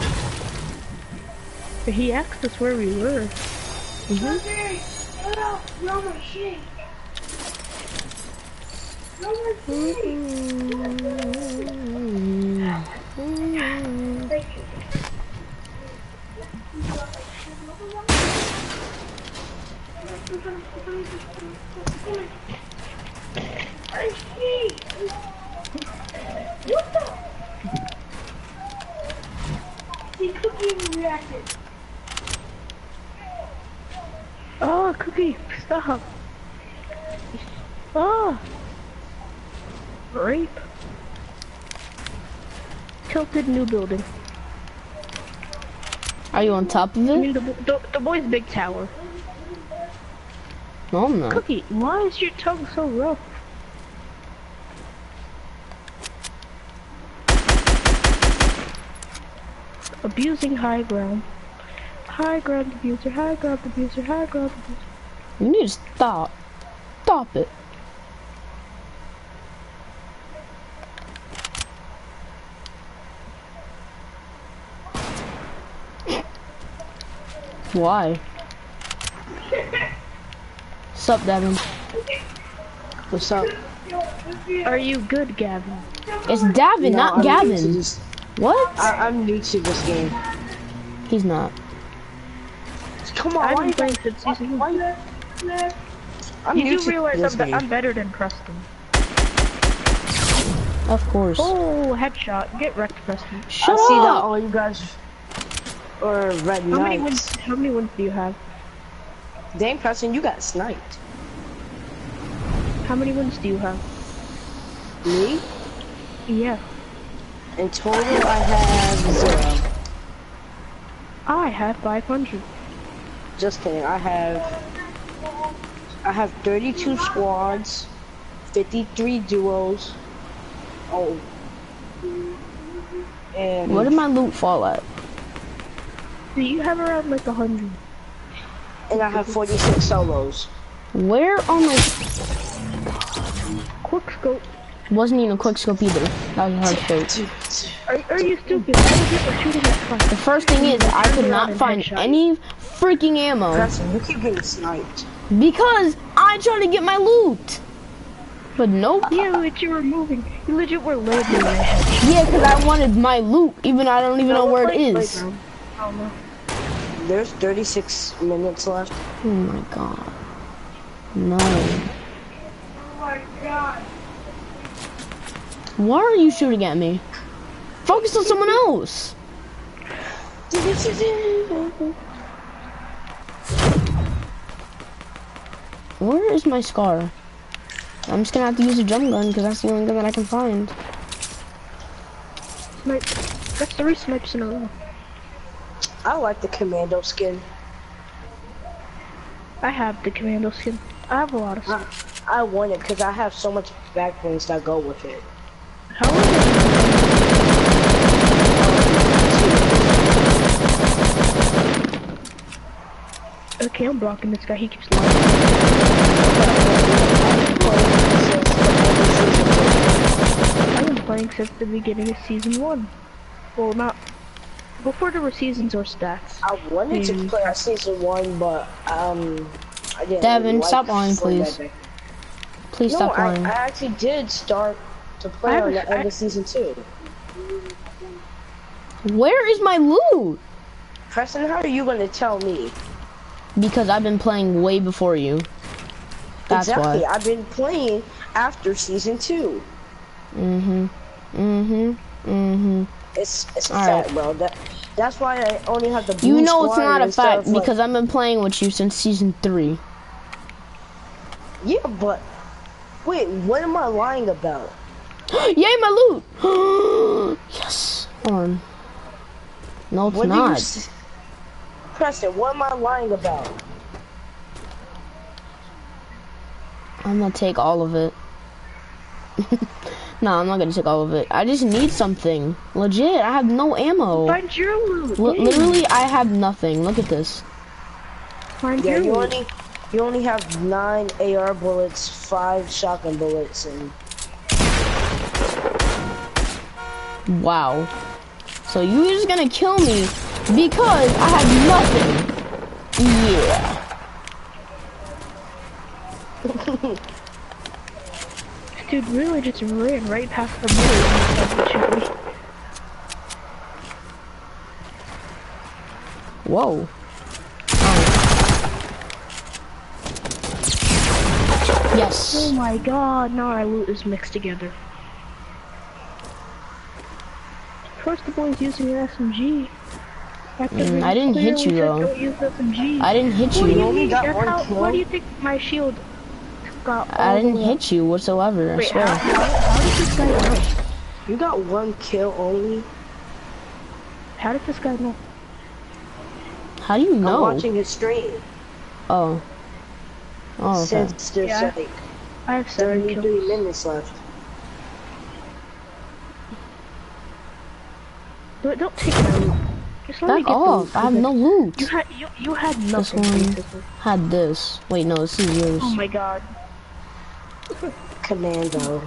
But he asked us where we were. Mm-hmm. Okay, shut up. You're on my shit. You're on my shit. Thank you. I see. What the? See, Cookie reacted. Oh, Cookie, stop. Oh. Rape. Tilted new building. Are you on top of I it? mean, the, the, the boy's big tower. No, I'm not. Cookie, why is your tongue so rough? Abusing high ground. High ground abuser, high ground abuser, high ground abuser. You need to stop. Stop it. Why? What's up, Devin? What's up? Are you good, Gavin? It's Davin, No, not I'm new to Gavin. this- What? I, I'm new to this game. He's not. Come on, I've why been you playing guys? since Why, season why one. you? I'm You new do to realize this I'm, be game. I'm better than Preston. Of course. Oh, headshot. Get wrecked, Preston. Shut I see that up. all you guys are red How many wins? knights. How many wins do you have? Dang, Preston, you got sniped. How many wins do you have? Me? Yeah. In total, I have zero. I have five hundred. Just kidding. I have I have thirty-two squads, fifty-three duos. Oh. And Where did my loot fall at? Do you have around like a hundred? and I have forty-six solos. Where on my... Quick scope. Wasn't even a quick scope either. That was a hard scope. Are, are you stupid? Why would you be shooting at The fire? first thing is, I could not find any freaking ammo Preston, you keep getting sniped. because I tried to get my loot. But nope. Yeah, but you were moving. You legit were lagging my head. Yeah, because I wanted my loot, even I don't even know where it is. Playground. I don't know. There's thirty-six minutes left. Oh my god. No. Oh my god. Why are you shooting at me? Focus on someone else. Where is my scar? I'm just gonna have to use a drum gun because that's the only gun that I can find. Snipe. That's three snipes in a row. I like the commando skin. I have the commando skin. I have a lot of stuff. I, I want it because I have so much backblanes that go with it. How is it? Okay, I'm blocking this guy. He keeps lying. I've been playing since the beginning of season one. Well, not before there were seasons or stats. I wanted to Hmm. play on season one, but um, I didn't. Devin, like stop lying, please. Fortnite. Please No, stop I, lying. I actually did start to I play have on a- the end I- of season two. Where is my loot? Preston, how are you gonna tell me? Because I've been playing way before you. That's exactly. why. I've been playing after season two. Mm-hmm. Mm-hmm. Mm-hmm. It's it's a All fact, right. bro. That That's why I only have the blue You know it's squad not a instead fact of, like- because I've been playing with you since season three. Yeah, but wait, what am I lying about? Yay, my loot! Yes. Hold on. No, it's What did you not. s- Preston, what am I lying about? I'm gonna take all of it. No, I'm not gonna take all of it. I just need something. Legit, I have no ammo. Find your loot. Li- yeah. literally, I have nothing. Look at this. Find Yeah, your you loot. only you only have nine A R bullets, five shotgun bullets, and Wow. So you're just gonna kill me because I have nothing. Yeah. Dude really just ran right past the bullet and tried to shoot me. Whoa. Oh. Yes. Oh my god, now our loot is mixed together. Of course the boy's using an S M G. After Mm, we I didn't hit clearly you, said though. Don't use S M G. I didn't hit What do you. you only mean? got That's one how, kill? why do you think my shield got all I the didn't way hit you whatsoever, I Wait, swear. how, how, how did this guy know? you got one kill only. How did this guy know? How do you I'm know? watching his stream Oh. Oh, okay. since there's Yeah. like I have seven thirty-three kills. minutes left. But don't take my loot. Just let me Back get the off. loot, I have 'cause no loot. You had you you had nothing one. basically. Had this. Wait, no, this is yours. Oh my god. Commando.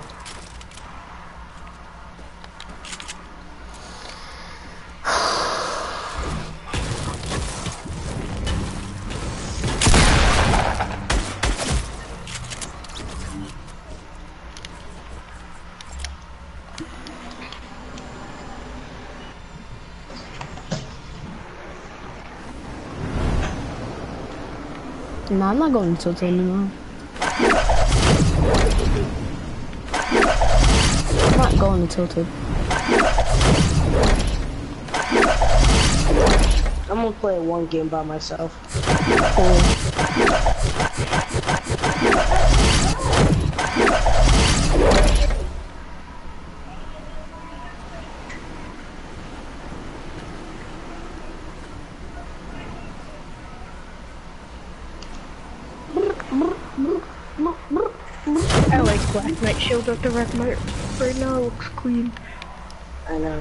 No, I'm not going to Tilted anymore. I'm not going to Tilted. I'm gonna play one game by myself. Cool. I like Black Knight Shield with the Red Knight. Right now it looks clean. I know.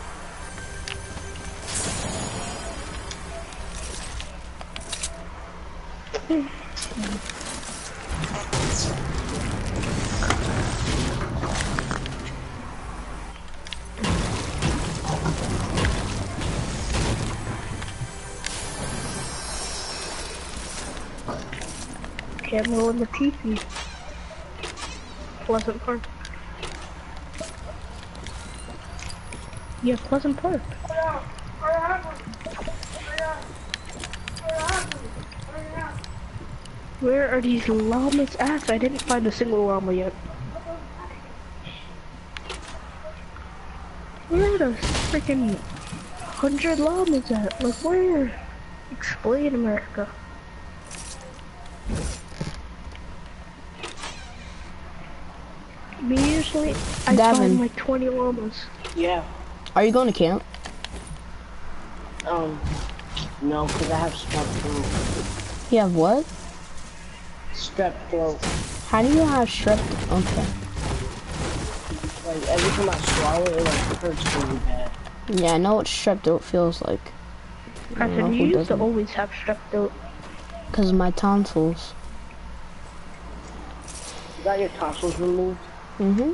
Camo in the teepee. Pleasant Park. Yeah, Pleasant Park. Where are these llamas at? I didn't find a single llama yet. Where are those freaking hundred llamas at? Like where? Explain, America. Me usually, I Davin. find like twenty llamas. Yeah. Are you going to camp? Um. No, because I have strep throat. You have what? Strep throat. How do you have strep? Okay. Like every time I swallow, it like hurts really bad. Yeah, I know what strep throat feels like. I know said, who you used to doesn't. always have strep throat. Because of my tonsils. You got your tonsils removed? Mm-hmm.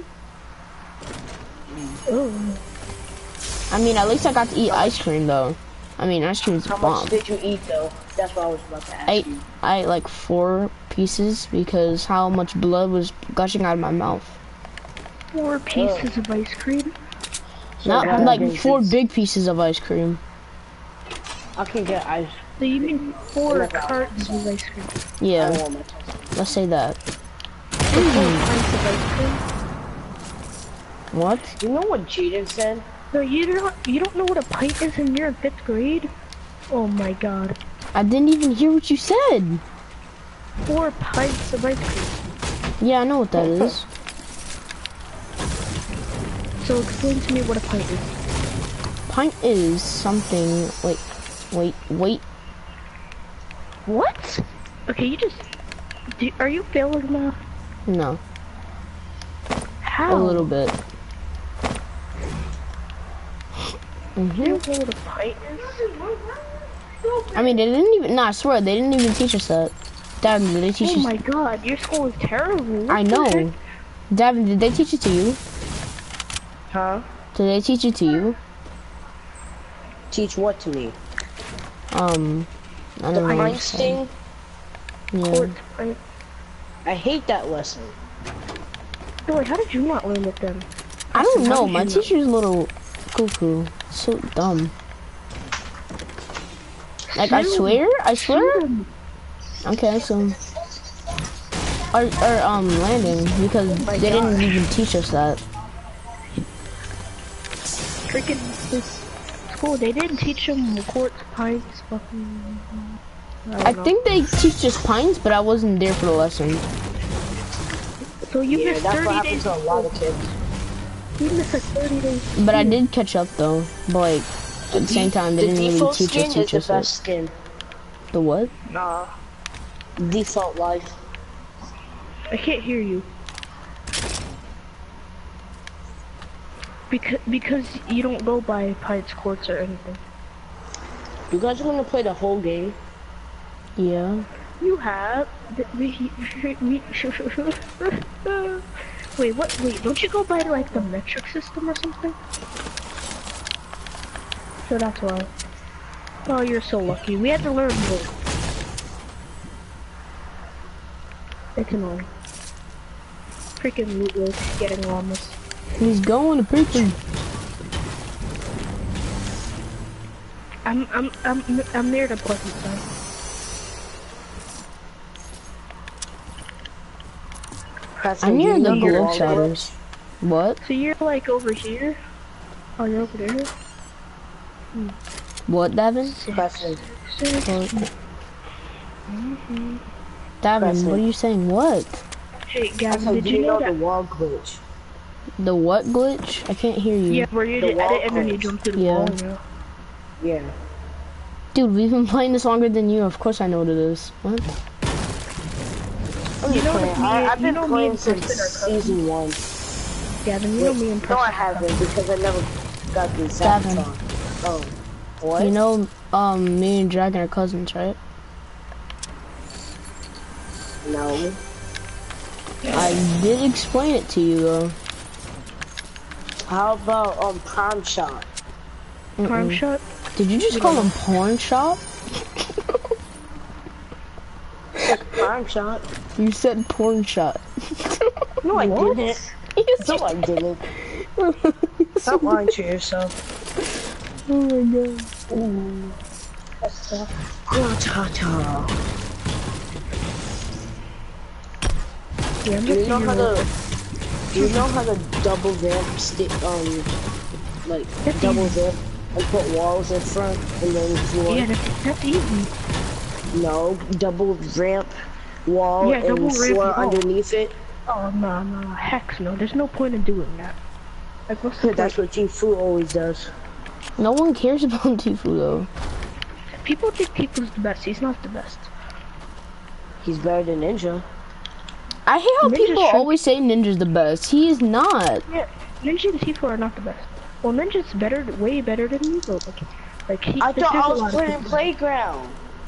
Oh. I mean, at least I got to eat ice cream, though. I mean, ice cream's How bomb. much did you eat though? That's what I was about to ask I, you. I ate like four pieces because how much blood was gushing out of my mouth. Four pieces of ice cream. So Not what like big four piece? big pieces of ice cream. I can get ice. So you mean four Like a- cartons of ice cream? I Yeah, don't want my tonsils. let's say that. Four pints of ice cream? What? You know what Jaden said? No, you don't. You don't know what a pint is, and you're in fifth grade. Oh my god. I didn't even hear what you said. Four pints of ice cream. Yeah, I know what that is. So explain to me what a pint is. Pint is something. Wait, wait, wait. What? Okay, you just. Do, are you failing math? No, How? a little bit. Mhm. You don't know what a pint is? I mean, they didn't even. Nah, I swear they didn't even teach us that. Davin, did they teach Oh us? my god, your school is terrible. What I the know. heck? Davin, did they teach it to you? Huh? Did they teach it to you? Teach what to me? Um, I The don't know. what pine you said. sting? Yeah. Quart pint. I hate that lesson. No, wait, how did you not learn it then? I don't How know. did My you know? teacher's a little cuckoo. So dumb. Like I Shoot. swear, I swear. Shoot 'em. Okay, so or or um landing because Oh my they didn't gosh. even teach us that. Freaking this school, they didn't teach them quarts, pints, fucking. I, don't I know. think they teach us pines, but I wasn't there for the lesson. So you Yeah, missed that's what thirty happens days. to a lot of kids. You missed like thirty days. But I did catch up though. But like at the same time, they the didn't really default teach skin us is teach the us best it. skin. The what? Nah, Default life. I can't hear you. Because because you don't go by pints, quarts, or anything. You guys are gonna play the whole game? Yeah. You have. th- We, we, wait, what? Wait, don't you go by like the metric system or something? So that's why. Oh, you're so lucky. We had to learn both. It's annoying. Freaking loot was getting on this. He's going to preaching. I'm I'm I'm I'm near the pleasant side. Preston, I'm near do you the know below wall shadows. What? So you're like over here? Oh, you're over there? What, Davin? glitch? Preston, Six. What? Davin, Preston. what are you saying? What? Hey, I Gavin, said, did do you you know know the that? wall glitch? The what glitch? I can't hear you. Yeah, where you The just wall edit and then you glitch. jump through the Yeah. wall, you know? Yeah. Dude, we've been playing this longer than you. Of course I know what it is. What? I'm You just know playing. that me- I, I've you been know me playing and since Preston are cousins? season one. Gavin, you know me and No, I Preston. haven't because I never got the Seven. Zapatron. Oh. What? You know, um, me and Dragon are cousins, right? No. I did explain it to you though. How about um Prime Shot? Prime Mm-mm. shot? Did you just call him porn shop? Prime Shot? You said porn shot. No, I What? didn't. Yes, No, you I didn't. did. Stop lying to yourself. Oh my god. Ooh. That's tough. Oh, ta ta. Yeah, I'm Do you just know saying how you're to? Do you know how to double ramp stick? Um, like That's double easy. ramp and put walls in front and then floor. Yeah, that's, that's easy. No, double ramp wall Yeah, double and ramp floor wall. underneath it. Oh, no, no, heck no. There's no point in doing that. Like, what's the point? That's what Tifu always does. No one cares about Tifu though. People think Tifu's the best. He's not the best. He's better than Ninja. I hate how Ninja's people shrink- always say Ninja's the best. He is not. Yeah, Ninja and Tifu are not the best. Well, Ninja's better, way better than you, though. Like, like he, I like, thought there's I a was lot of playing people- Playground.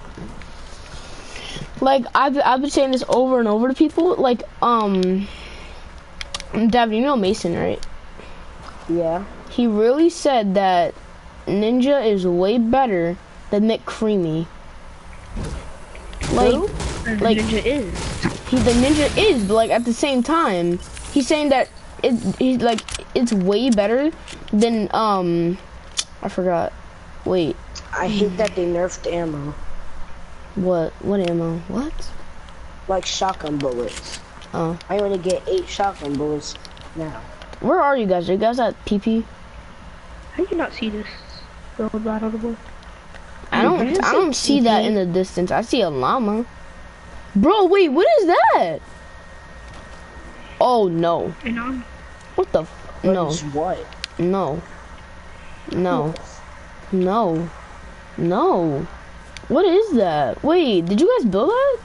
Like I've I've been saying this over and over to people. Like um, Davin, you know Mason, right? Yeah. He really said that Ninja is way better than McCreamy. Like, Who? And like- Ninja is. he the Ninja is, but like at the same time, he's saying that it he's like it's way better than um, I forgot. Wait, I hate that they nerfed ammo. what what ammo? What? Like shotgun bullets. Oh, I only get eight shotgun bullets now. where are you guys? Are you guys at P P? How do you not see this build battle boy? I don't. Did you I say don't see that T P? in the distance. I see a llama. Bro, wait. What is that? Oh no. You know? What the? F no. It's what? No. No. No. No. What is that? Wait. Did you guys build that?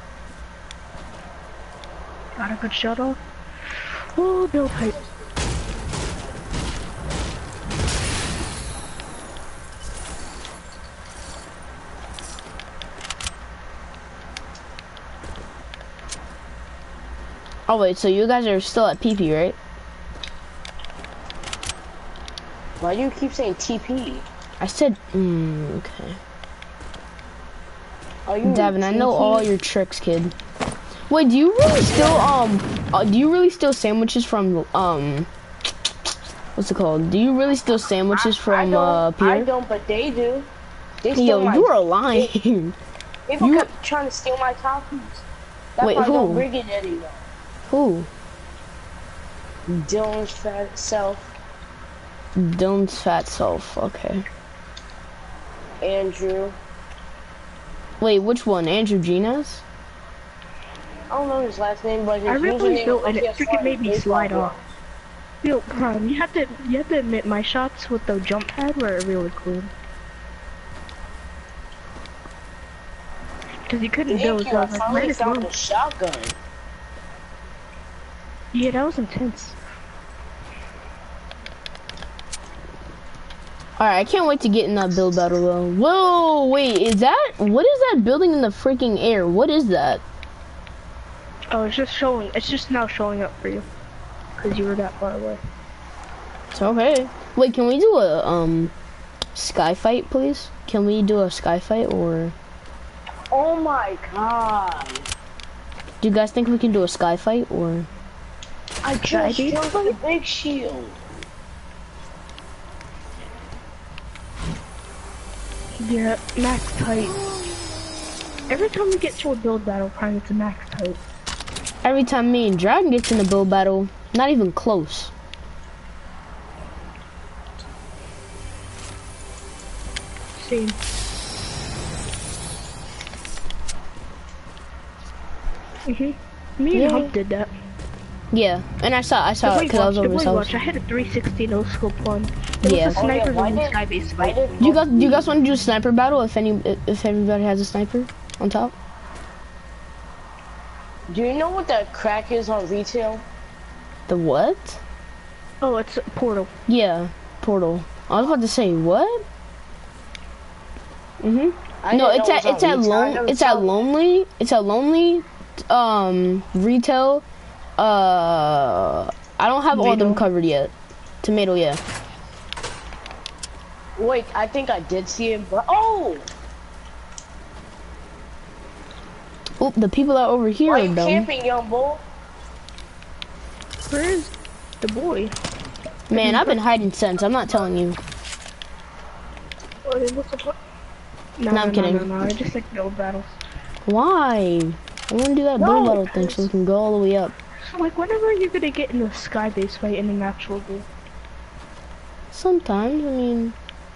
Got a good shot off. Oh, build height. Oh wait. So you guys are still at P P, right? Why do you keep saying T P? I said. Mm, okay. Are you Devin, I T know P? all your tricks, kid. Wait, do you really still um? Uh, do you really steal sandwiches from um? What's it called? Do you really steal sandwiches I from don't, uh I Pierre? don't, but they do. They steal Yo, my, you are lying. People you- kept trying to steal my copies. That's Wait, why I don't who? bring it anymore. Who? Dylan's fat self, Dylan's fat self. Okay. Andrew. Wait, which one? Andrew Ginas? I don't know his last name, but his I really username built on and it P S four freaking made me is slide Baseball off. Yo, Prime, you have to you have to admit my shots with the jump pad were really cool. Cause you couldn't Thank build, you, so I I was like, finally minus found one. a shotgun. Yeah, that was intense. Alright, I can't wait to get in that build battle though. Whoa, wait, is that, what is that building in the freaking air? What is that? Oh, it's just showing. It's just now showing up for you, cause you were that far away. It's okay. Wait, can we do a, um, sky fight, please? Can we do a sky fight, or? Oh my god. Do you guys think we can do a sky fight, or? I Try just it. killed the big shield. Yeah, max height. Every time we get to a build battle, Prime, it's a max height. Every time me and Dragon gets in a build battle, not even close. Same. Mhm. Me and Yeah. Hump did that. Yeah, and I saw, I saw The it because I was boy over watch, his the boy house. watch. I hit a three sixty no scope one. There Yeah. was a Oh, yeah, sniper why in did- sky base why fight. did Do you guys, do you guys want to do a sniper battle if any, if everybody has a sniper on top? Do you know what that crack is on retail? The what? Oh, it's a portal. Yeah, portal. I was about to say what? Mhm. I No, didn't it's know at it was it's on at retail. I lone never it's saw at it. lonely it's at lonely um retail. Uh, I don't have all of them Tomato. covered yet. Tomato, yeah. Wait, I think I did see it, but oh! Oh, the people that are over here Why are are you dumb. camping, young bull? Where is the boy? Man, I've been hiding since. I'm not telling you. Oh, then what's the point? No, No, no, I'm no, kidding. No, no, I just like build battles. Why? I want to do that No, build battle thing so because- we can go all the way up. So, like, whenever are you gonna get in the sky base fight in an actual game? Sometimes, I mean,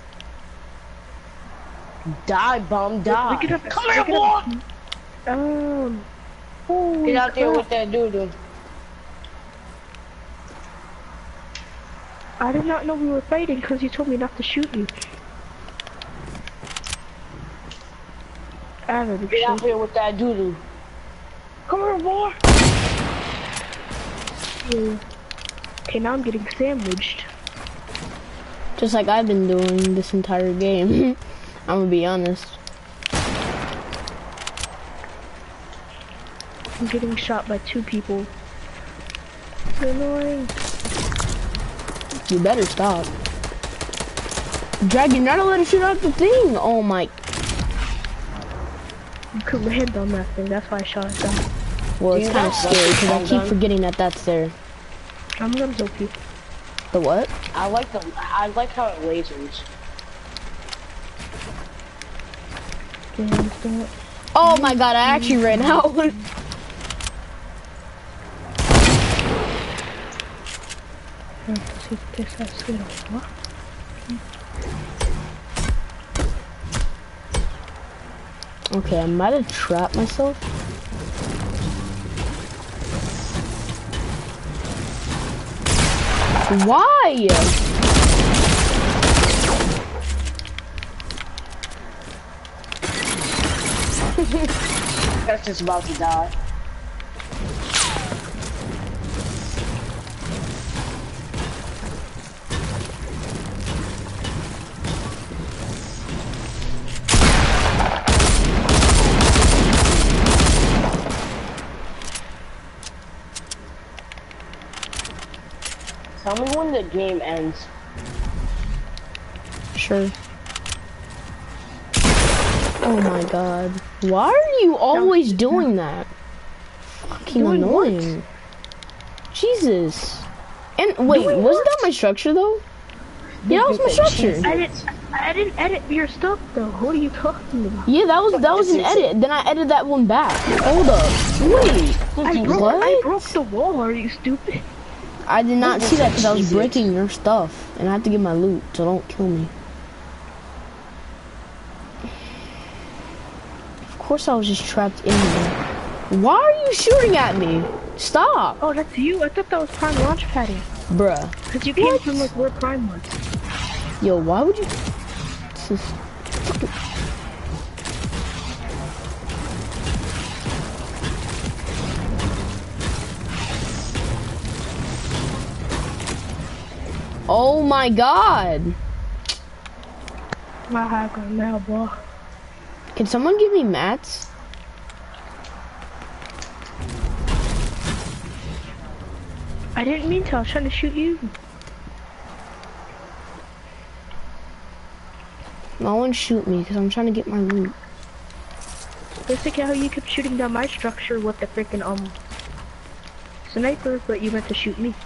Die, bum, die. We could have- Come we here, could boy! have- Um. Holy Get out there crap. with that doo-doo. I did not know we were fighting because you told me not to shoot you. I have a big Get out shield. here with that doo-doo. Come here, boy! Yeah. Okay, now I'm getting sandwiched. just like I've been doing this entire game. I'm gonna be honest. I'm getting shot by two people. It's annoying. You better stop. Dragon, you're not allowed to shoot out the thing. Oh my. You could land on that thing, that's why I shot it down. Well, Do it's you kind of have scary because I weapons keep on? forgetting that that's there. I'm gonna O P. The what? I like the, I like how it lasers. Damn, Oh my god, I actually ran out. Let's see if this has skill. What? Okay, I might have trapped myself. Why? That's just about to die. Tell me when the game ends. Sure. Oh my god. Why are you always doing that? Fucking Doing annoying. Jesus. And wait, Doing wasn't what? that my structure though? Yeah, that was my structure. I didn't. I didn't edit your stuff though. What are you talking about? Yeah, that was that was an edit. Then I edited that one back. Hold up. Wait. I broke, What? I broke the wall. Are you stupid? I did not see that because I was Jesus. breaking your stuff, and I have to get my loot, so don't kill me. Of course I was just trapped in there. Why are you shooting at me? Stop! Oh, that's you. I thought that was Prime launch padding. Bruh. Cause you came from like where Prime was. Yo, why would you... This is... Oh my god! My hacker now, boy. Can someone give me mats? I didn't mean to. I was trying to shoot you. No one shoot me because I'm trying to get my loot. Just like how you kept shooting down my structure with the freaking um sniper, but you meant to shoot me.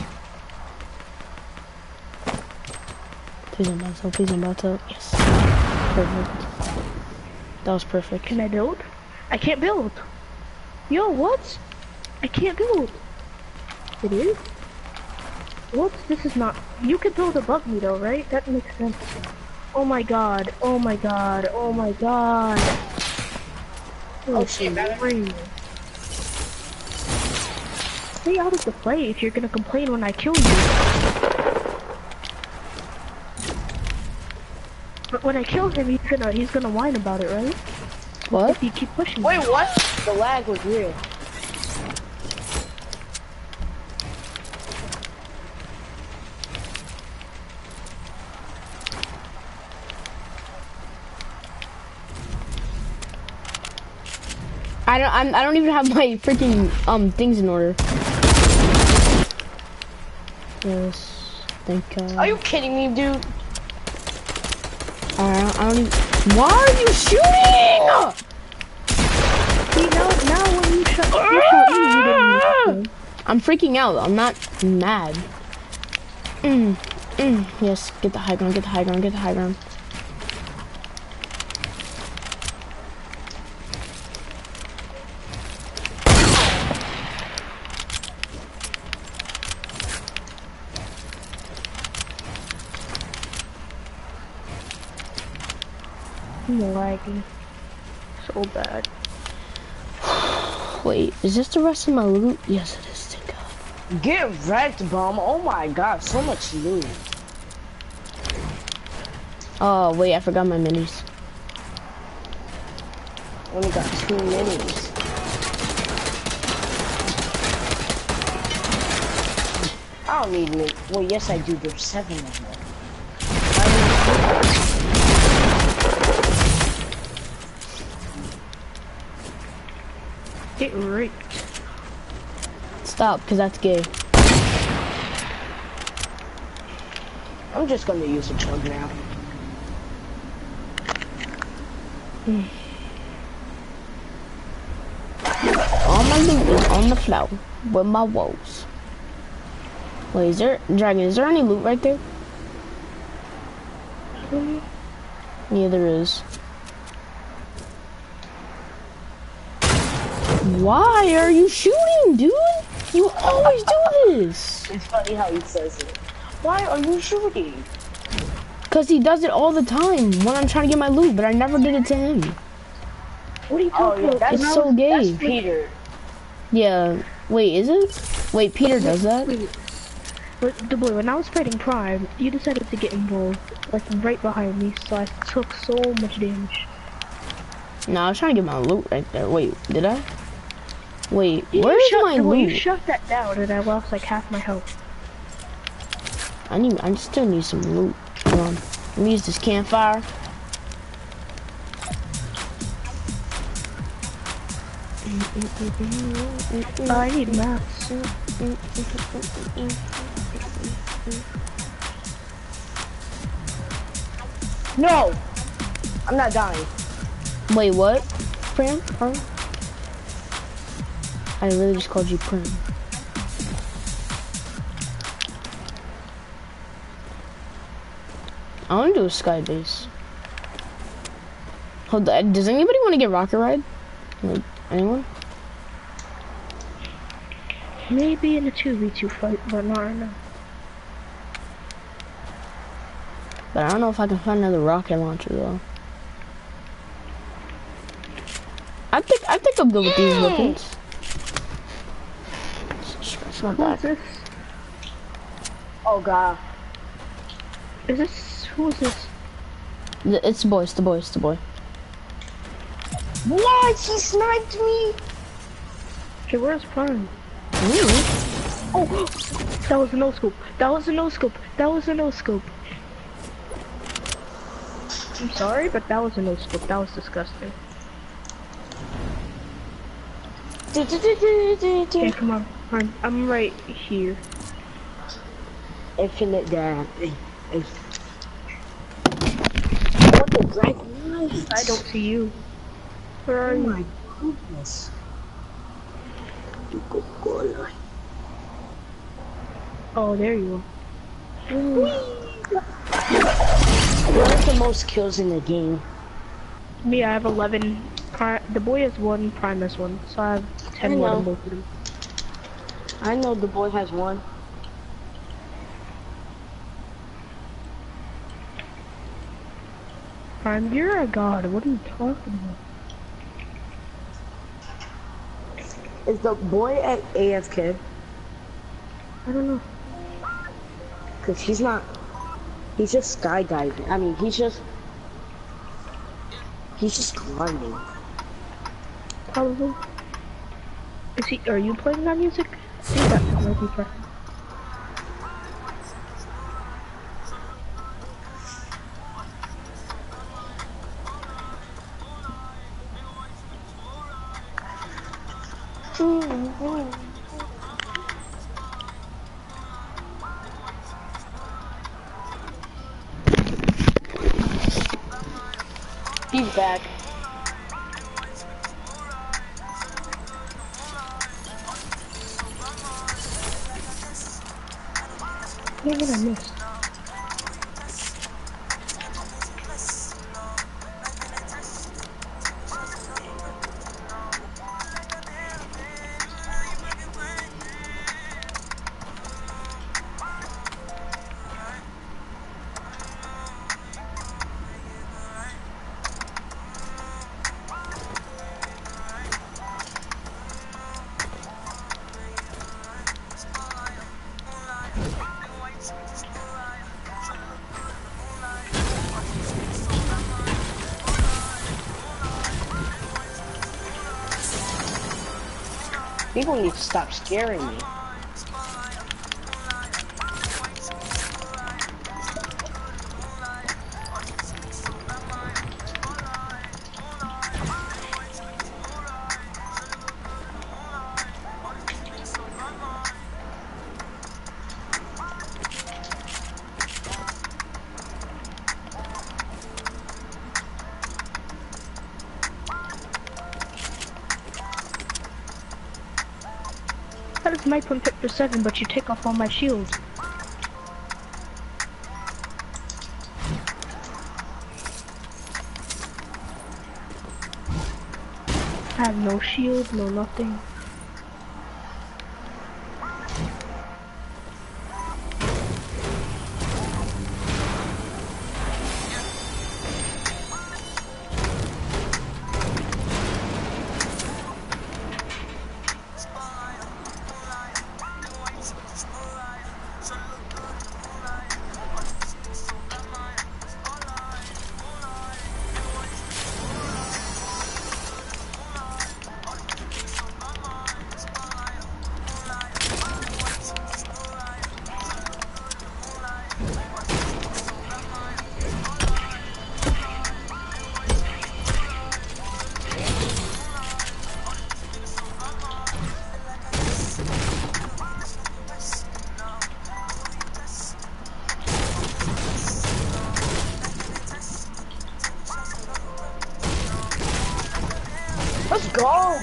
Please don't bounce up, please don't bounce up. Yes. Perfect. That was perfect. Can I build? I can't build. Yo, what? I can't build. It is? What? This is not... You could build above me though, right? That makes sense. Oh my god. Oh my god. Oh my god. Oh shit, man. Stay out of the play if you're gonna complain when I kill you. But when I kill him, he's gonna he's gonna whine about it, right? What? If you keep pushing. Wait, me. what? The lag was real. I don't. I'm, I don't even have my freaking um things in order. Yes. Thank God. Are you kidding me, dude? Alright, I don't even. Why are you shooting? See, now, now when you shot, you shot me, you didn't use I'm freaking out. I'm not mad. Mm, mm. Yes, get the high ground. Get the high ground. Get the high ground. I'm lagging so bad. Wait, is this the rest of my loot? Yes, it is. Thank God. Get wrecked, bomb. Oh my god, so much loot. Oh wait, I forgot my minis. Only got two minis. I don't need me. Well, yes, I do. There's seven of them. Get raped. Stop, because that's gay. I'm just gonna use a chug now. All my loot is on the floor with my woes. Wait, is there, Dragon, is there any loot right there? Yeah, there is. Why are you shooting, dude? You always do this. It's funny how he says it. Why are you shooting? Because he does it all the time when I'm trying to get my loot, but I never did it to him. What are you Oh talking yeah, about? that's, It's so that's gay. Peter. Yeah. Wait, is it? Wait, Peter does that? Wait, but the boy, when I was fighting Prime, you decided to get involved, like right behind me, so I took so much damage. No, I was trying to get my loot right there. Wait, did I? Wait, You, where you is shut, my the boy, you loot? shut that down, and I lost like half my health. I need. I still need some loot. Hold on. Let me use this campfire. Oh, I need maps. No! I'm not dying. Wait, what? Pram? Pram? I really just called you Pram. I want to do a sky base. Hold on. Does anybody want to get rocket ride? Like, anyone? Maybe in a two v two fight, but not right now. But I don't know if I can find another rocket launcher though. I think I think I'm good with these weapons. Scratch my Who is back. this? Oh god. Is this, who is this? Th- It's the boy. It's the boy. It's the boy. What? He sniped me? Okay, where's Prime? Really? Oh, that was a no scope. That was a no scope. That was a no scope. I'm sorry, but that was a no scope. That was disgusting. Okay, come on. I'm, I'm right here. Infinite dad. What the black knife? I don't see you. Where are Oh you? my goodness. Coca-Cola. Oh, there you What are the most kills in the game? are. Me, I have eleven. Pri the boy has one, Prime has one. So I have ten I more know. than both of them. I know the boy has one. Prime, you're a god. What are you talking about? Is the boy at A F K? I don't know. Cause he's not. He's just skydiving. I mean, he's just. He's just climbing. Probably. Is he? Are you playing that music? I think that might be Prime. He's back. What did I miss? People need to stop scaring me. That is my point for seven, but you take off all my shields. I have no shield, no nothing.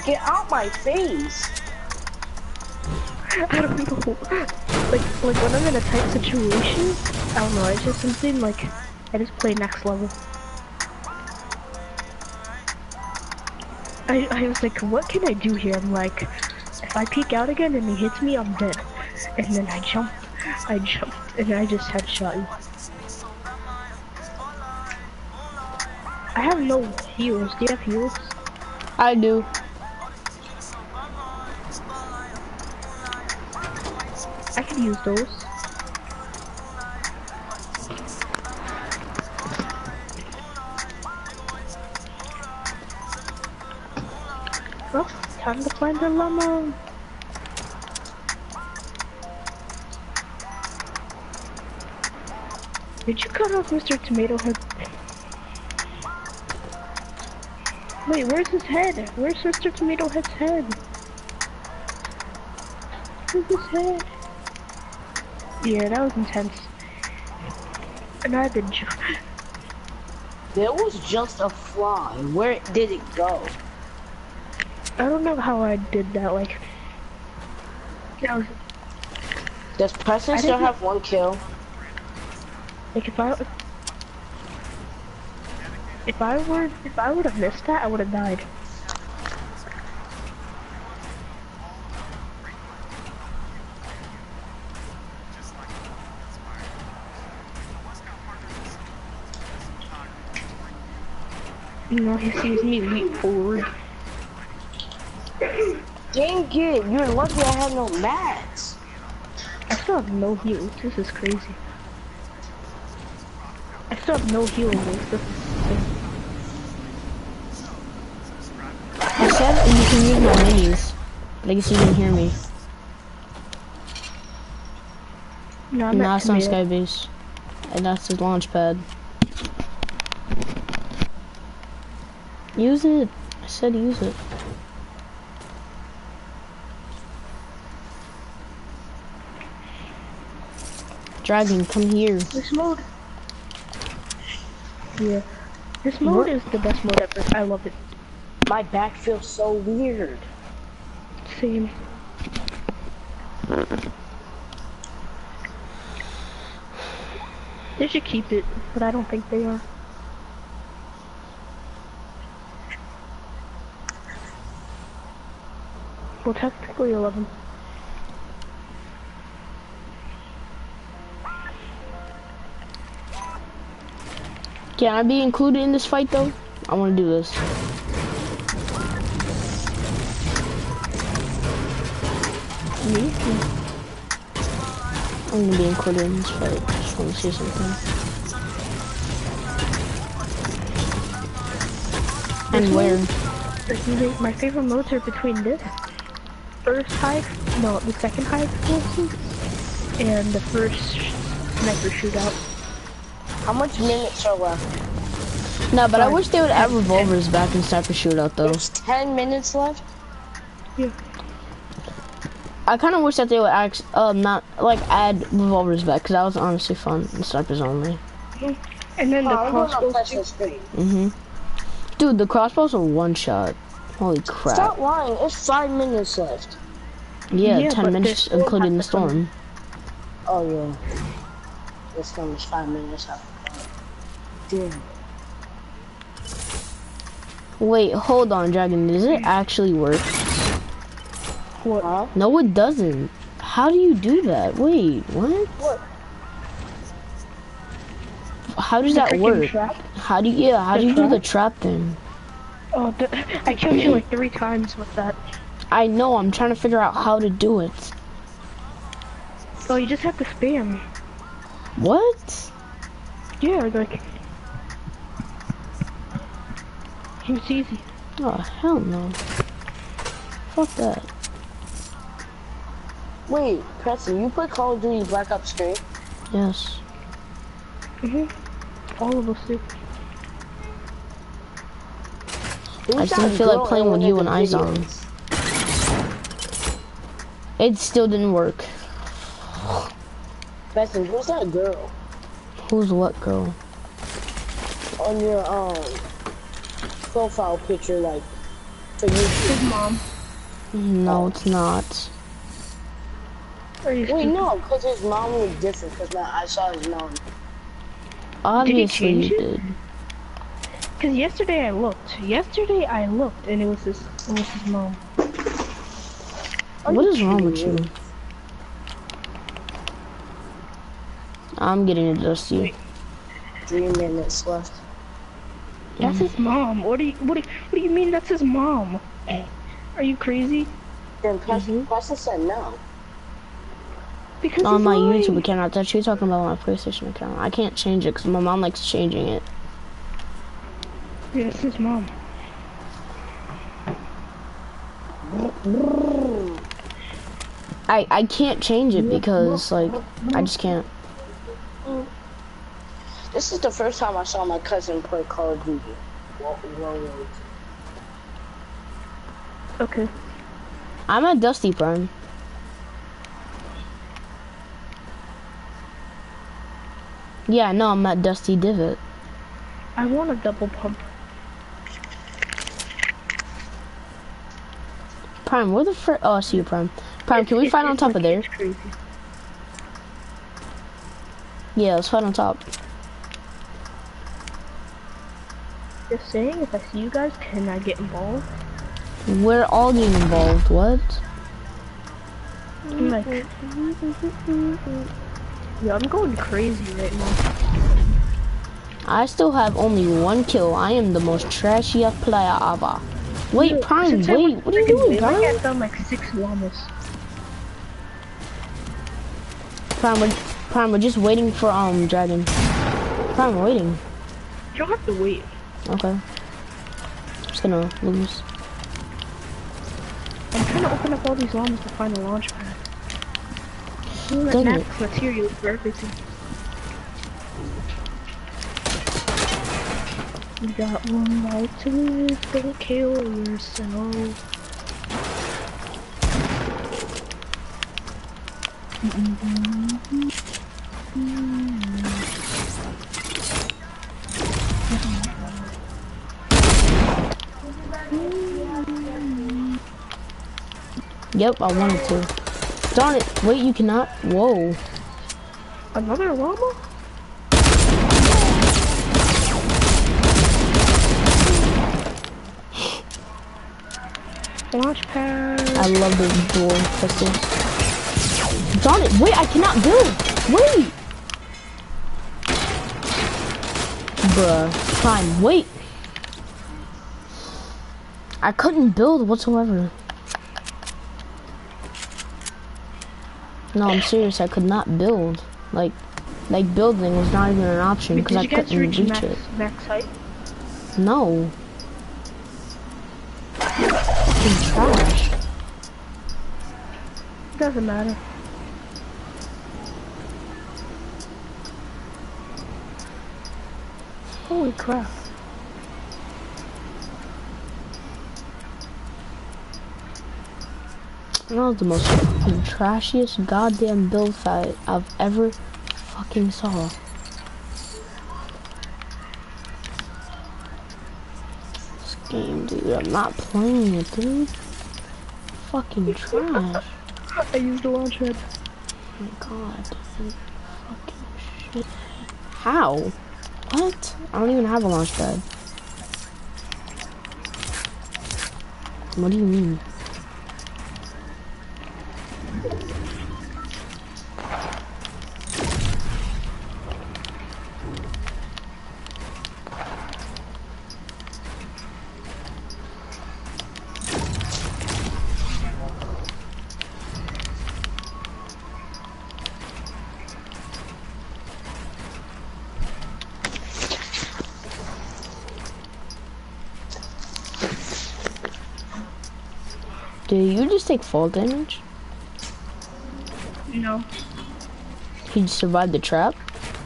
Get out my face. I don't know. Like, like when I'm in a tight situation, I don't know, it's just something like, I just play next level. I, I was like, what can I do here? I'm like, if I peek out again and he hits me, I'm dead. And then I jumped, I jumped, and I just headshot him. I have no heals. Do you have heals? I do. I could use those. Well, time to find the llama. Did you cut off Mister Tomato Head? Wait, where's his head? Where's Mister Tomato Head's head? Where's his head? Yeah, that was intense. And I had to jump. There was just a fly. Where did it go? I don't know how I did that, like... That was... Does Preston I still didn't- have one kill? Like, if I... If I were... If I would have missed that, I would have died. You know, he sees me leap forward. Dang it, you're lucky I had no mats. I still have no heals. This is crazy. I still have no healing moves. This is I said you can use my minis, but I guess you didn't hear me. no, I'm No, not it's not tomato. Skybase. And that's his launch pad. Use it. I said use it. Dragon, come here. This mode. Yeah. This mode is the best mode ever. I love it. My back feels so weird. Same. They should keep it, but I don't think they are. Well, technically eleven. Can I be included in this fight though? I want to do this. Me? I'm gonna be included in this fight. Just want to see something. And where? Like, my favorite modes are between this first high, no, the second high explosive, and the first sniper shootout. How much minutes are left? No, but I wish they would add revolvers back in Sniper Shootout though. There's ten minutes left? Yeah. I kind of wish that they would act, um, not like add revolvers back because that was honestly fun in Snipers only. And then the Oh, I'm going on crossbow. Preston's screen. Mhm. Dude, the crossbows are one shot. Holy crap! Stop lying, it's five minutes left. Yeah, Yeah, ten but minutes there's still including the half the fun. storm. Oh yeah. This film is five minutes out. Damn. Wait, hold on, Dragon. Does it actually work? What? Huh? No, it doesn't. How do you do that? Wait, what? What? How does The that freaking work? trap? How do you, yeah, how The do you do the trap? trap thing? Oh, the, I killed you like three times with that. I know, I'm trying to figure out how to do it. Oh, you just have to spam. What? Yeah, like... It's easy. Oh, hell no. Fuck that. Wait, Preston, you play Call of Duty Black Ops three? Yes. Mhm. All of us do. Who's I just that didn't feel like girl playing in with one you of and the Izon. videos? It still didn't work. Preston, who's that girl Who's what girl? on your um profile picture, like for you. His mom. No, it's not. Are you Wait, stupid? no, because his mom was different. Because I saw his mom. Obviously change you it? did. Because yesterday I looked. Yesterday I looked and it was his, it was his mom. What is wrong with kidding you? me? I'm getting it, Dusty. Three minutes left. That's his mom. What do you what do you, what do you mean that's his mom? Are you crazy? Then press, Mhm. Preston said no. Because On he's my lying. YouTube account, I thought you were talking about my PlayStation account. I can't change it because my mom likes changing it. Yeah, it's his mom. I I can't change it because like I just can't. This is the first time I saw my cousin play Call of Duty. Whoa, whoa, whoa. Okay. I'm at Dusty Prime. Yeah, no, I'm at Dusty Divot. I want a double pump. Prime, where the fr- oh, I see you, Prime. Prime, can we It's- fight on it's top like- of there? It's crazy. Yeah, let's fight on top. Just saying, if I see you guys, can I get involved? We're all getting involved. What? I'm like, yeah, I'm going crazy right now. I still have only one kill. I am the most trashiest player ever. Wait, Yo, Prime, since I wait, went what are you crazy, doing, I Prime? got done like six llamas. Prime, we're, Prime, we're just waiting for um Dragon. Prime, we're waiting. You don't have to wait. Okay. Just gonna lose. I'm trying to open up all these llamas to find a launch pad. You know, Dang that it. max material for everything. You got one life to live, don't kill yourself. Yep, I wanted to. Darn it! Wait, you cannot. Whoa. Another llama? Launch pad. I love the dual pistols. Darn it! Wait, I cannot build. Wait. Bruh. Prime, wait. I couldn't build whatsoever. No, I'm serious. I could not build. Like, like building was not even an option because Did I you guys couldn't reach reach max, it. max height? No. Fucking trash. Doesn't matter. Holy crap. That was the most fucking trashiest goddamn build fight I've ever fucking saw. This game, dude, I'm not playing it, dude. Fucking trash. I used the launch pad. Oh my god. Fucking shit. How? What? I don't even have a launch pad. What do you mean? Did you just take fall damage? No. He survived the trap?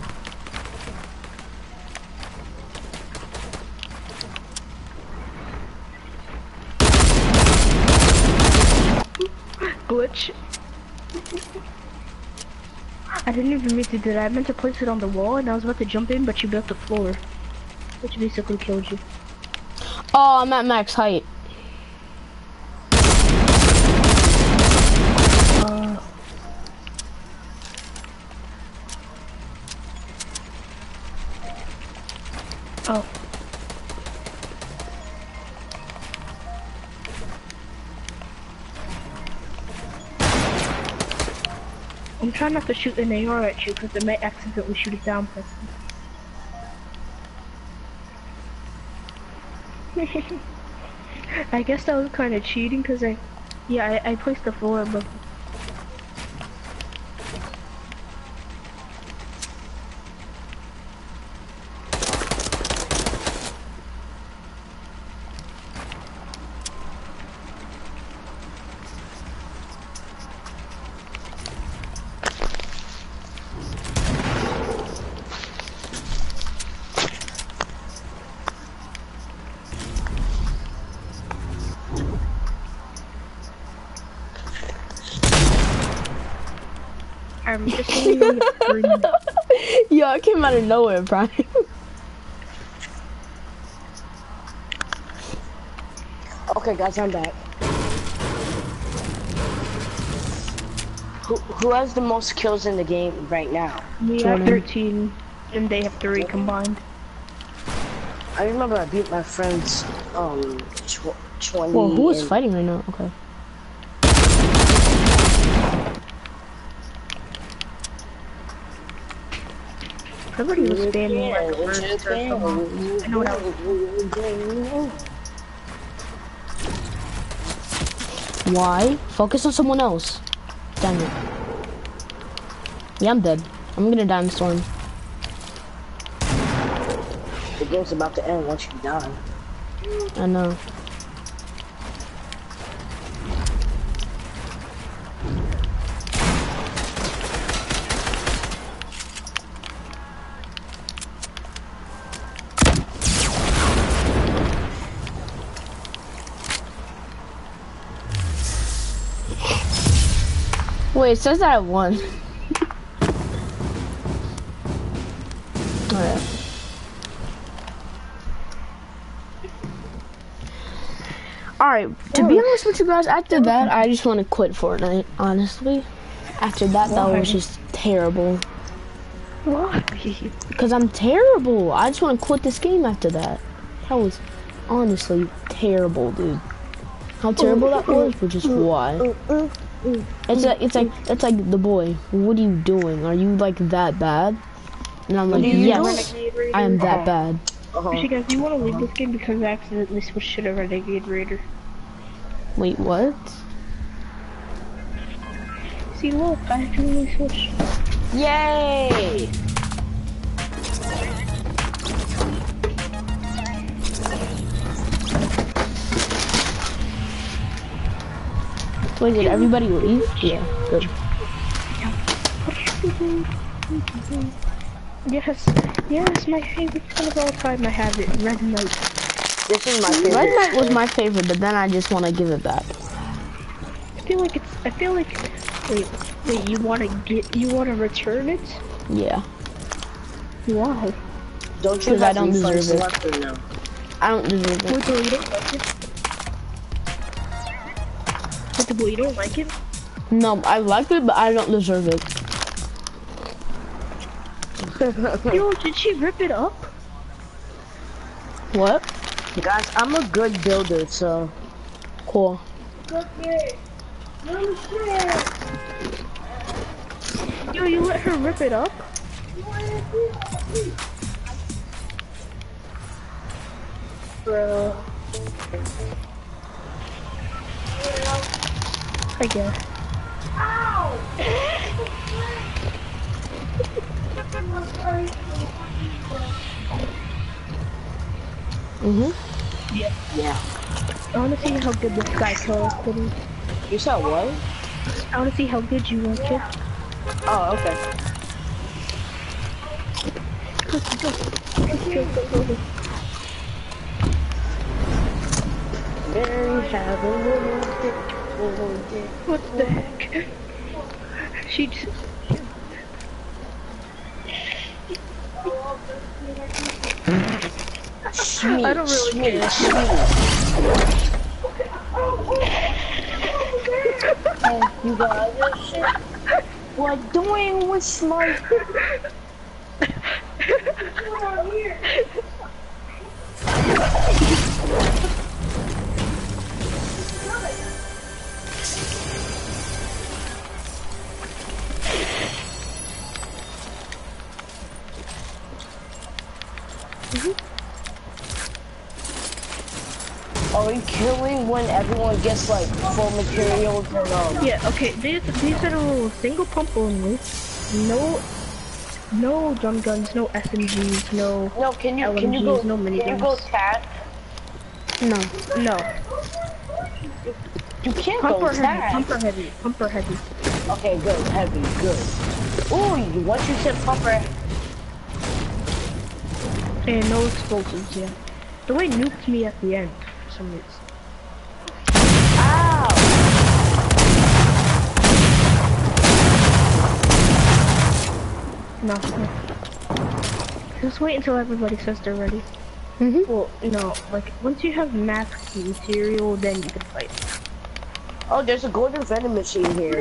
Glitch. I didn't even mean to do that. I meant to place it on the wall and I was about to jump in, but you built the floor. Which basically killed you. Oh, I'm at max height. Oh. I'm trying not to shoot an A R at you because I may accidentally shoot it down person. I guess that was kind of cheating because I, yeah, I, I placed the floor above. I'm just saying. Yo, I came out of nowhere, Brian. Okay, guys, I'm back. Who who has the most kills in the game right now? We have thirteen, and they have three combined. I remember I beat my friends um tw twenty. Well, who is and... fighting right now? Okay. Everybody was spamming like a burst or something. I know what I was. Why? Focus on someone else. Dang it. Yeah, I'm dead. I'm gonna die in the storm. The game's about to end once you die. I know. Wait, it says that I won. Alright. Alright, to be honest with you guys, after that, I just want to quit Fortnite, honestly. After that, that was just terrible. Why? Because I'm terrible. I just want to quit this game after that. That was honestly terrible, dude. How terrible that was, which is why. It's like, it's like, it's like the boy. What are you doing? Are you like that bad? And I'm like, yes, I am that bad. Uh-huh. Actually, guys, do you want to leave this game because I accidentally switched to the Renegade Raider? Wait, what? See, look, I accidentally switched. Yay! Wait, did everybody leave? Yeah, good. Yes, yes, my favorite skin of all time. I have it, Red Knight. This is my favorite. Red Knight was my favorite, but then I just want to give it back. I feel like it's. I feel like. Wait, wait. You want to get? You want to return it? Yeah. Why? Don't you Because I don't refunds deserve it. left or no? I don't deserve it. Wait, so you don't like it? Wait, boy, you don't like it? No, I like it, but I don't deserve it. Yo, did she rip it up? What? Guys, I'm a good builder, so. Cool. Yo, you let her rip it up? Bro. I guess. Mhm. Yeah. Yeah. I want to see how good this guy kills. You said what? I want to see how good you are, kid. Oh, okay. Go, go, go, go, go, go. There we have a little dick, little dick. What the heck? She just... Sweet, I don't really sweet, care. sweet. Hey, you guys, shit. What doing with my... Are we killing when everyone gets like full materials or no? Yeah, okay, these, these are the rules. Single pump only. No, no drum guns, no S M Gs, no No, can you L M Gs, can you go no can you go miniguns. tat? No. No. You can't Pump go or heavy, tat. pump or heavy, pump or heavy. Okay, good, heavy, good. Ooh, once you said pumper, And no explosives, yeah. The way nuked me at the end, for some reason. ow! No, no. Just wait until everybody says they're ready. Mm-hmm. Well, no, like, once you have max material, then you can fight. Oh, there's a golden venom machine here.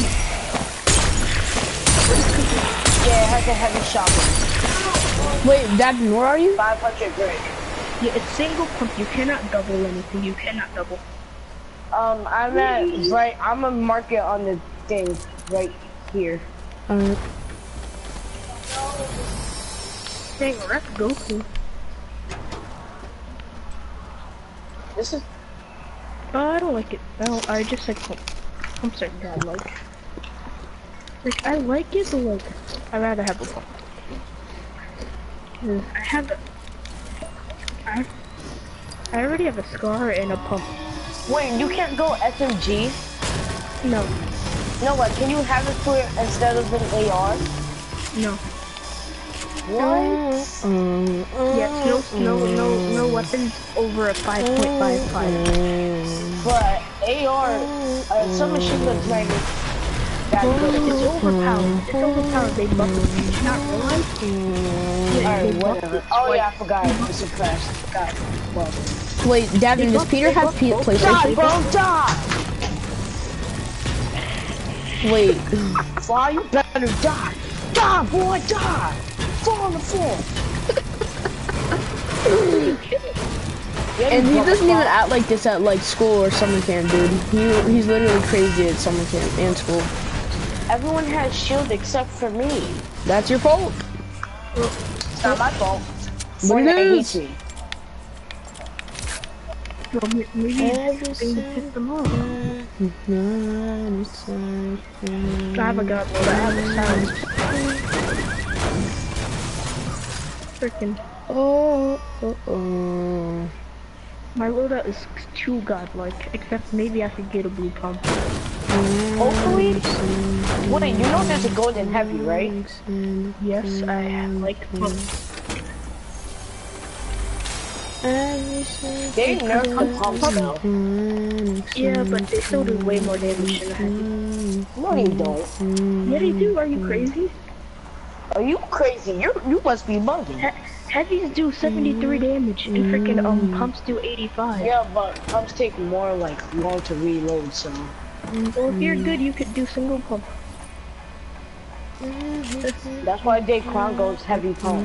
Yeah, it has a heavy shotgun. Wait, Dad, where are you? five hundred grit. Yeah, it's single pump, you cannot double anything, you cannot double. Um, I'm at right. I'm gonna mark it on the thing right here. Alright. Dang, that's Goku. This is. Oh, I don't like it. I don't, I just like pump. Pumps are godlike. Like, I like it, but like, I'd rather have a pump. 'Cause I have a, I, I already have a scar and a pump. Wait, you can't go S M G? No, No, what? Can you have it for instead of an A R? no. What? Mm, Yes, no, no, no, no weapons over a five point five five. But A R, uh, some machine guns might be that good. It's overpowered. It's overpowered. They buff it. Did you not realize? Yeah, Alright, they buff whatever. it. Oh Like, yeah, I forgot. It's suppressed. Forgot. Well. Wait, Davin, does Peter have P Die, PlayStation? bro, die! Wait, Fly, you better die! Die, boy, die! Fall on the floor! Yeah, and you he doesn't even motherfucker. act like this at like school or summer camp, dude. He he's literally crazy at summer camp and school. Everyone has shield except for me. That's your fault. It's not my fault. But it Fortnite is. hates me. well, m- maybe it's thing to piss them off. I have a gun, but I have a sound. Freaking. Oh, oh, oh. My loadout is too godlike, except maybe I could get a blue pump. Hopefully. Wait, you know there's a golden heavy, right? Yes, I like pumps. They nerf the pumps now. Yeah, but they still do way more damage than a heavy. No, you don't. Yeah, they do. Are you crazy? Are you crazy? You you must be bugging. He heavies do seventy-three damage, and freaking um pumps do eighty-five. Yeah, but pumps take more like long to reload, so. Well, if you're good, you could do single pump. That's why Daquan goes heavy pump.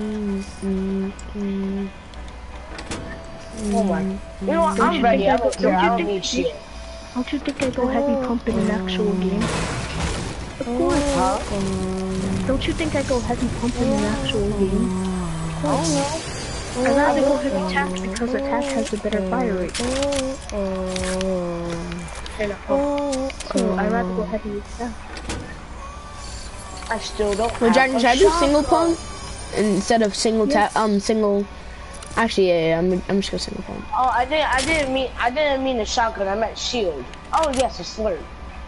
Oh my. You know what? Don't I'm you ready. think I I don't go- care. don't I you don't think- need shit. Don't you think I go heavy pump in an actual game? Of course. Huh? Don't you think I go heavy pump in an actual game? I don't know. I'd rather go heavy attack because attack has a better fire rate than a pump. So I'd rather go heavy attack. I still don't Well, have Jack, a should I do single shotgun. pump instead of single tap? Yes. Um, single. Actually, yeah, yeah, I'm I'm just gonna single pump. Oh, I didn't. I didn't mean. I didn't mean a shotgun. I meant shield. Oh yes, a slurp.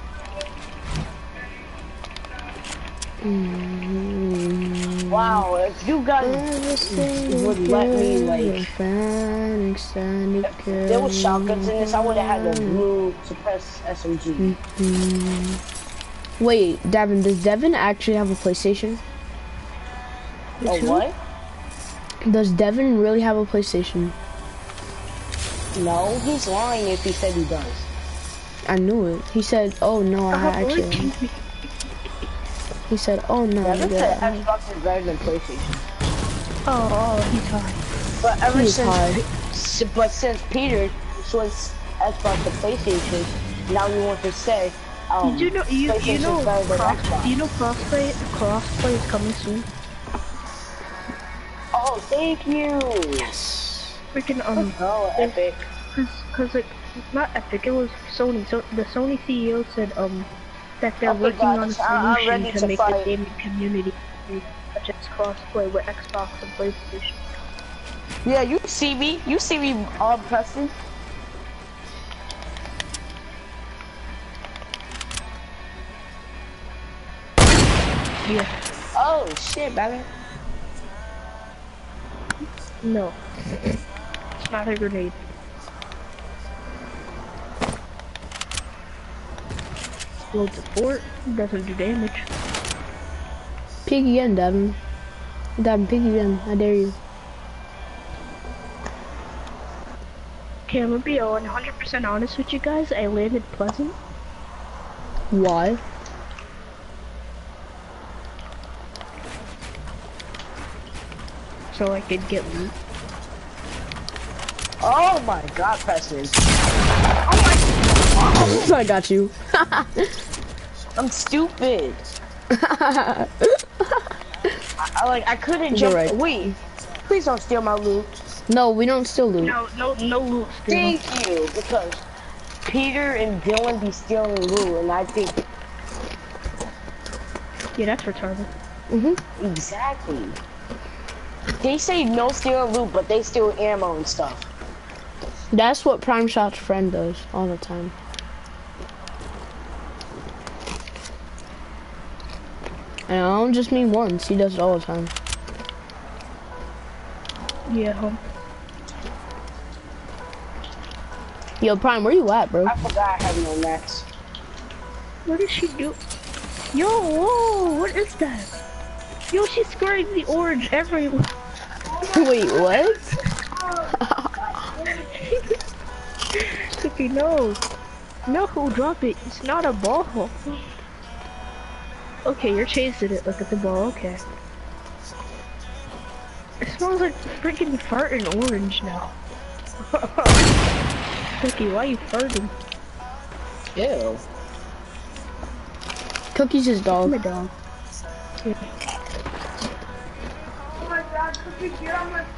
Wow, if you guys would let me like, if there was shotguns in this, I would have had a blue suppressed S M G. Wait, Devin, does Devin actually have a PlayStation? Oh what? Does Devin really have a PlayStation? No, he's lying if he said he does. I knew it. He said, "Oh no, I Uh, actually." He said, "Oh no." I Devin did. said Xbox is better than PlayStation. Oh, oh, he's high. But ever He's since high. S- But since Peter switched Xbox to PlayStation, now we want to say, um, you know you you PlayStation's know better than cross, Xbox. you know crossplay crossplay is coming soon. Oh, thank you. Yes. Freaking um, Oh, Epic. cause, cause like not Epic, it was Sony. So the Sony C E O said um that they're Okay, working on a guys, I- I'm solution ready to to make fight. the gaming community such as crossplay with Xbox and PlayStation. Yeah, you see me. You see me, uh, Preston. Yeah. Oh, shit, baby. No. It's not a grenade. Loads the fort, doesn't do damage. Peek again, Devin. Devin, peek again. I dare you. Okay, I'm gonna be one hundred percent honest with you guys. I landed Pleasant. Why? So I could get loot. Oh my god, Preston. I got you. I'm stupid. I, I like I couldn't You're jump. right. Wait, please don't steal my loot. No, we don't steal loot. No, no, no loot still. Thank you, because Peter and Dylan be stealing loot, and I think Yeah, that's retarded. Mm-hmm. exactly. They say no stealing loot, but they steal ammo and stuff. That's what Prime Shot's friend does all the time. And I don't just mean once, he does it all the time. Yeah, hum. Yo, Prime, where you at, bro? I forgot I have no nets. What did she do? Yo, whoa, what is that? Yo, she's squaring the orange everywhere. Wait, what? Okay, no. No, drop it. It's not a ball. Okay, you're chasing it. Look at the ball. Okay. It smells like freaking farting orange now. Cookie, why you farting? Ew. Cookie's his dog. I'm a dog. Yeah. Oh my god, Cookie, get on my...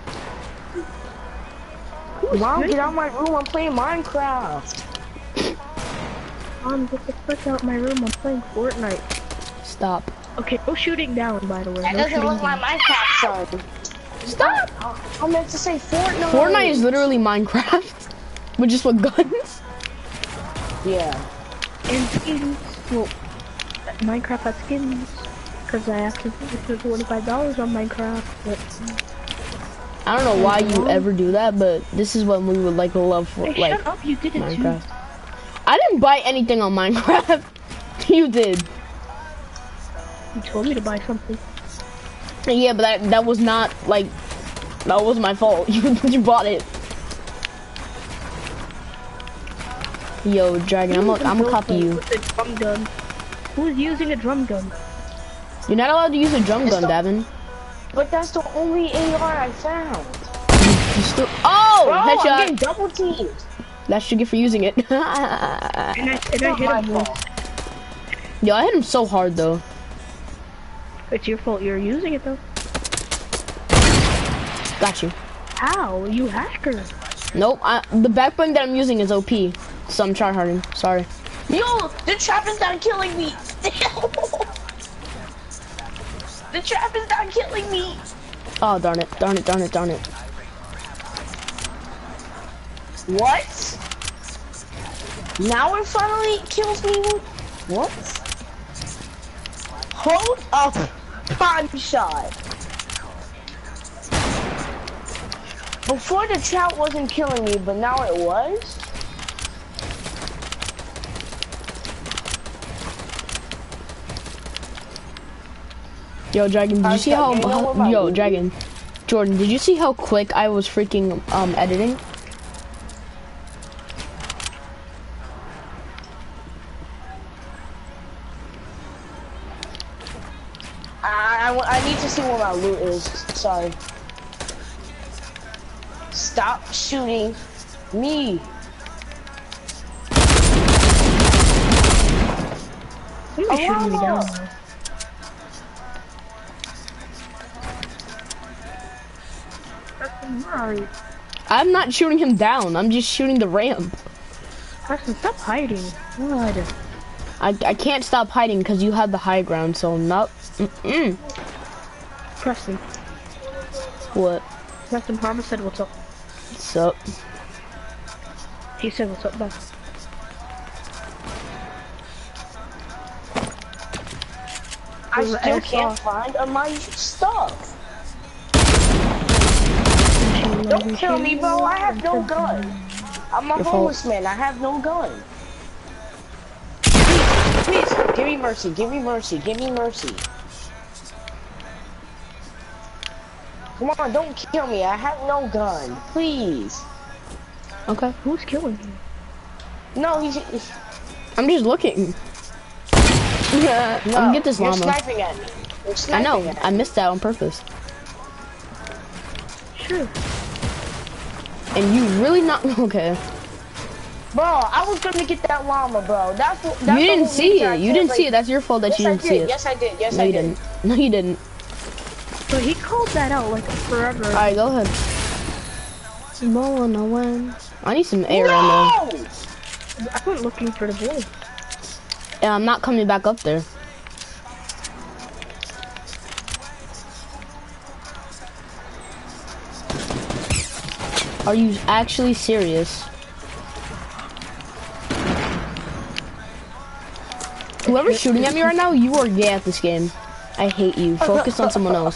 Mom, get out of my room. I'm playing Minecraft. Mom, get the frick out of my room. I'm playing Fortnite. Stop. Okay, no shooting down, by the way. That No doesn't shooting look like down. Minecraft, son. Stop! I meant to say Fortnite. Fortnite is literally Minecraft, but just with guns. Yeah. And skins. Well, Minecraft has skins. Because I have to spend twenty-five dollars on Minecraft. But... I don't know why you ever do that, but this is what we would like love for, Hey, like shut up, you did it Minecraft. too. I didn't buy anything on Minecraft. You did. You told me to buy something. Yeah, but that that was not like that was my fault. You you bought it. Yo, Dragon, I'm gonna I'm gonna copy you. With a drum gun. Who's using a drum gun? You're not allowed to use a drum It's gun, the- Davin. But that's the only A R I found. You still oh Bro, I'm getting headshot. double teamed. That's your gift for using it. And I, and I Not hit my him once. fault. Yo, I hit him so hard though. It's your fault you're using it though. Got you. How? You hacker. Nope. I, the back bling that I'm using is O P, so I'm tryharding. Sorry. Yo, the trap is not killing me. The trap is not killing me. Oh darn it! Darn it! Darn it! Darn it! What? Now it finally kills me. What? Hold up. Prime shot. Before the trap wasn't killing me, but now it was. Yo, Dragon, did you see how? You know what my Yo, loot Dragon, Jordan, did you see how quick I was freaking um editing? I, I, I need to see where my loot is. Sorry. stop shooting me. Somebody's shooting me down. Alana. Preston, where are you? I'm not shooting him down. I'm just shooting the ramp. Preston, stop hiding. God. I I can't stop hiding because you have the high ground. So nope. Mm-mm. Preston. What? Preston Parma said what's up. What's up? He said what's up back. I Well, still I can't saw- find uh, my stuff. Don't kill me, bro. I have no gun. I'm a Your homeless fault. man. I have no gun. Please, please, give me mercy. Give me mercy. Give me mercy. Come on, don't kill me. I have no gun. Please. Okay. Who's killing you? No, he's. he's I'm just looking. no, I'm get this you're llama. sniping at me. You're I sniping know. at me. I missed that on purpose. Sure. And you really not okay. Bro, I was gonna get that llama, bro. That's what. That's You the didn't whole see reason it. I You can't didn't play- see it. That's your fault that Yes, you I didn't did. see it. Yes, I did. Yes, No, I you did. didn't. No, you didn't. But he called that out like forever. All right, go ahead. Blowing away. I need some air ammo. No! I went looking for the boy. Yeah, I'm not coming back up there. Are you actually serious? Whoever's shooting at me right now, you are gay at this game. I hate you. Focus on someone else.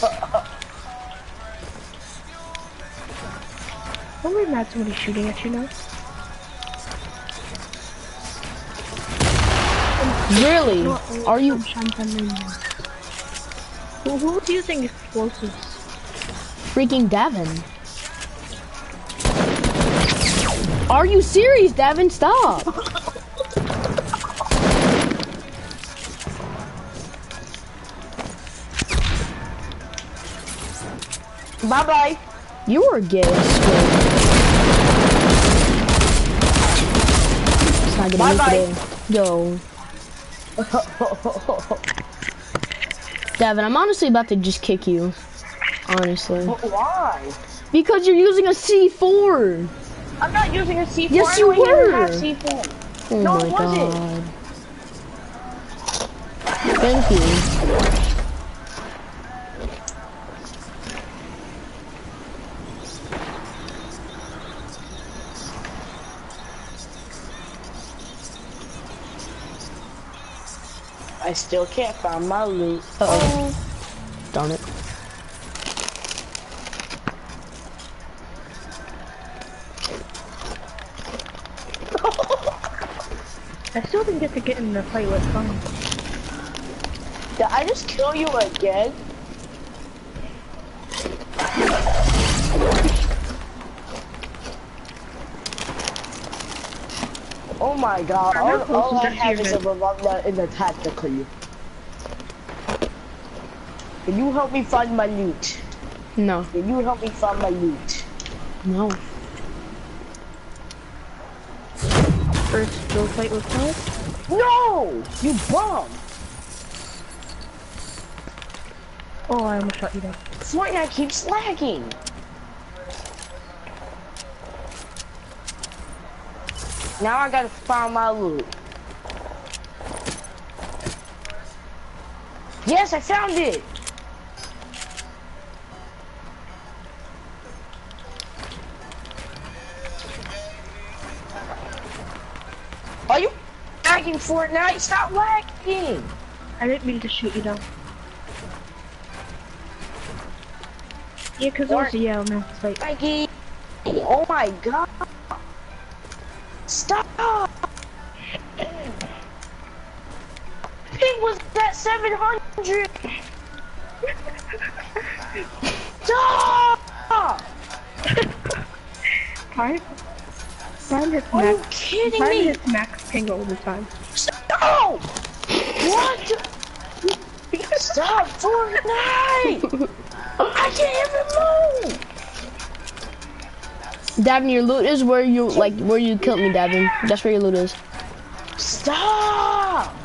Don't worry, mad somebody's shooting at you now. Really? Are you? Who, who's using explosives? Freaking Davin. Are you serious, Davin? Stop. Bye bye. You are gay. It's not gonna Bye make bye. it in. Yo. Davin, I'm honestly about to just kick you. Honestly. But why? Because you're using a C four. I'm not using a C four. Yes, I you don't even were. have C four. Oh No, my it wasn't. god. Thank you. I still can't find my loot. Uh oh. Darn it. I still didn't get to get in the fight with fun. Did I just kill you again? Oh my god, all, all I have is a revolver in the tactical. Can you help me find my loot? No. Can you help me find my loot? No. First, go fight with fun. No! You bum! Oh, I almost shot you down. Fortnite keeps lagging. Now I gotta find my loot. Yes, I found it! Are you lagging, Fortnite? Stop lagging! I didn't mean to shoot you down. Yeah, cause it was a yeah, man. It's like, Lagging! Oh my god! Stop! Ping was at seven hundred! Stop! Prime? Prime hits Are you max. kidding Prime me? hits max ping all the time. Stop! What? Stop, Fortnite! I can't even move! Davin, your loot is where you like where you killed me, Davin. That's where your loot is. Stop!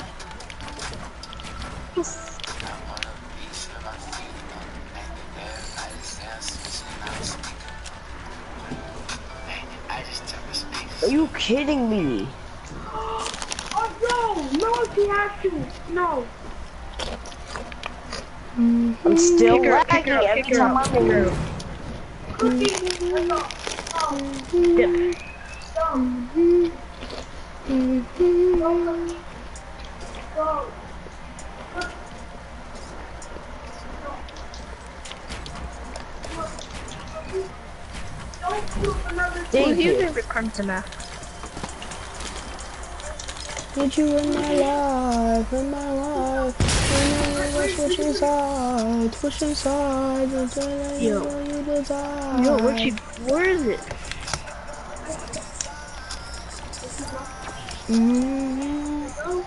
Are you kidding me? Oh no! No, she has to! No! I'm still Kick her out, kick lagging her out, every kick her time out, I'm kick her in. out. Cookie! No! No! Dip. Stop! Go! Don't do another Thank Who's you. using the crimson mask? Need you in my life, in my life. Switching sides, switching sides until I Yo. know you desire. Yo, where'd she, where is it? Mm-hmm.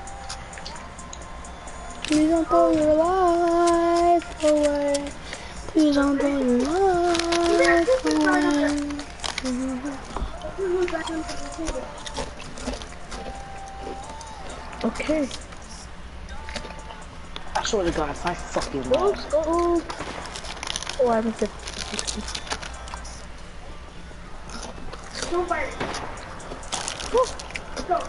Please don't throw your life away. Please don't throw your life away. Okay. I swear to God, if I fucking Go, lost. go. Oh, I missed it. Don't fight. Go. Go.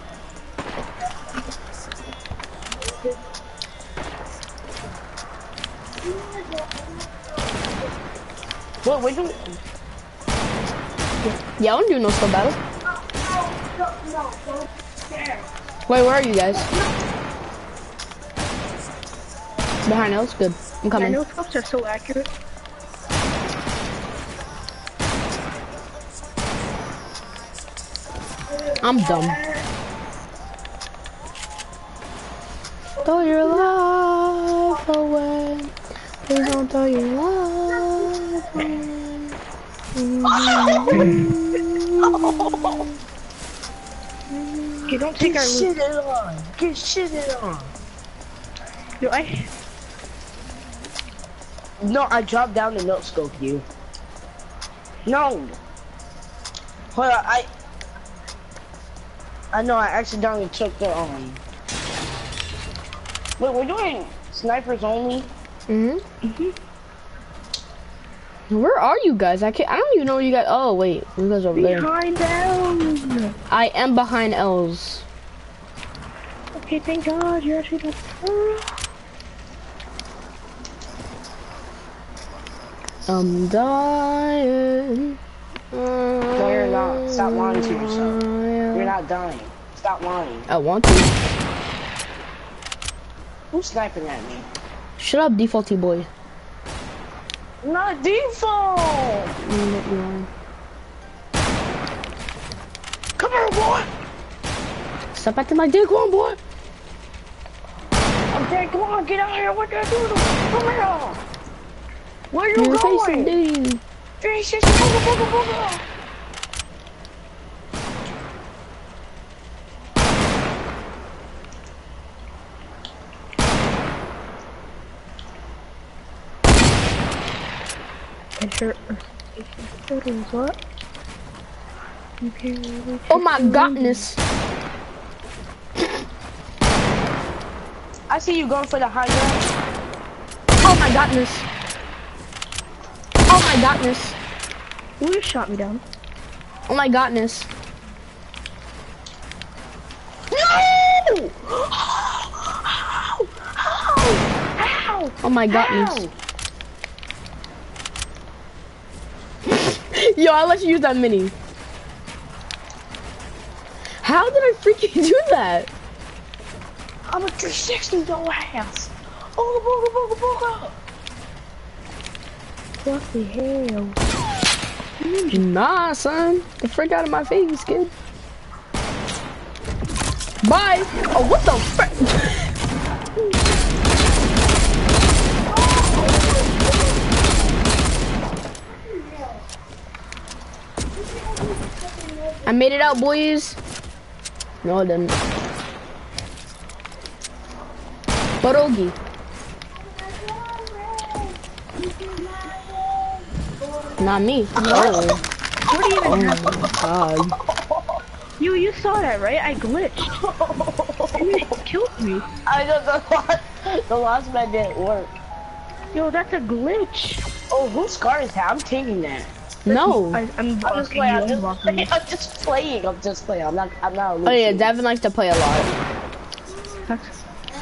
What, we do? Yeah, I don't do no skill battle. No, no, no, don't care. Wait, where are you guys? Behind us? Good. I'm My coming. no scopes are so accurate. I'm dumb. Throw your life away. Please don't throw your life away. Okay, don't take Get our loot. shitted on. Get shitted on. Yo, I, No, I dropped down to no scope you. No. Hold on, I. I know I accidentally took the um. Wait, we're doing snipers only. Mhm. Mhm. Where are you guys? I can't. I don't even know where you guys. Oh wait, you guys over there. behind them. I am behind L's. Okay, thank God you're actually not. I'm dying. No, you're not. Stop lying to yourself. You're not dying. Stop lying. I want to. Who's sniping at me? Shut up, defaulty boy. Not default. Mm, you are. Come here, boy. Stop acting like dick one, boy. Okay, come on, get out here. What did I do to Come here. Where you You're facing going? duty. Three, six, booga, booga, booga. Enter. What? You can't really. Oh my godness. I see you going for the high ground. Oh my godness. Oh my godness. Who just shot me down? Oh my godness. No! Oh my godness. Yo, I let you use that mini. How did I freaking do that? I'm a three sixty your ass. Booga, booga, booga, booga. What the hell? Nah, son. Get the frick out of my face, kid. Bye. Oh, what the frick? I made it out, boys. No, I didn't. Pierogi. Not me. Oh. What do you even have? Oh my god. You, you saw that, right? I glitched. And it killed me. I know the last, the last man didn't work. Yo, that's a glitch. Oh, whose scar is that? I'm taking that. No. I, I'm I'm just blocking you, playing. I'm I'm just, blocking you. I'm just playing. I'm just playing. I'm not. I'm not. Oh yeah, losing. Devin likes to play a lot. That's-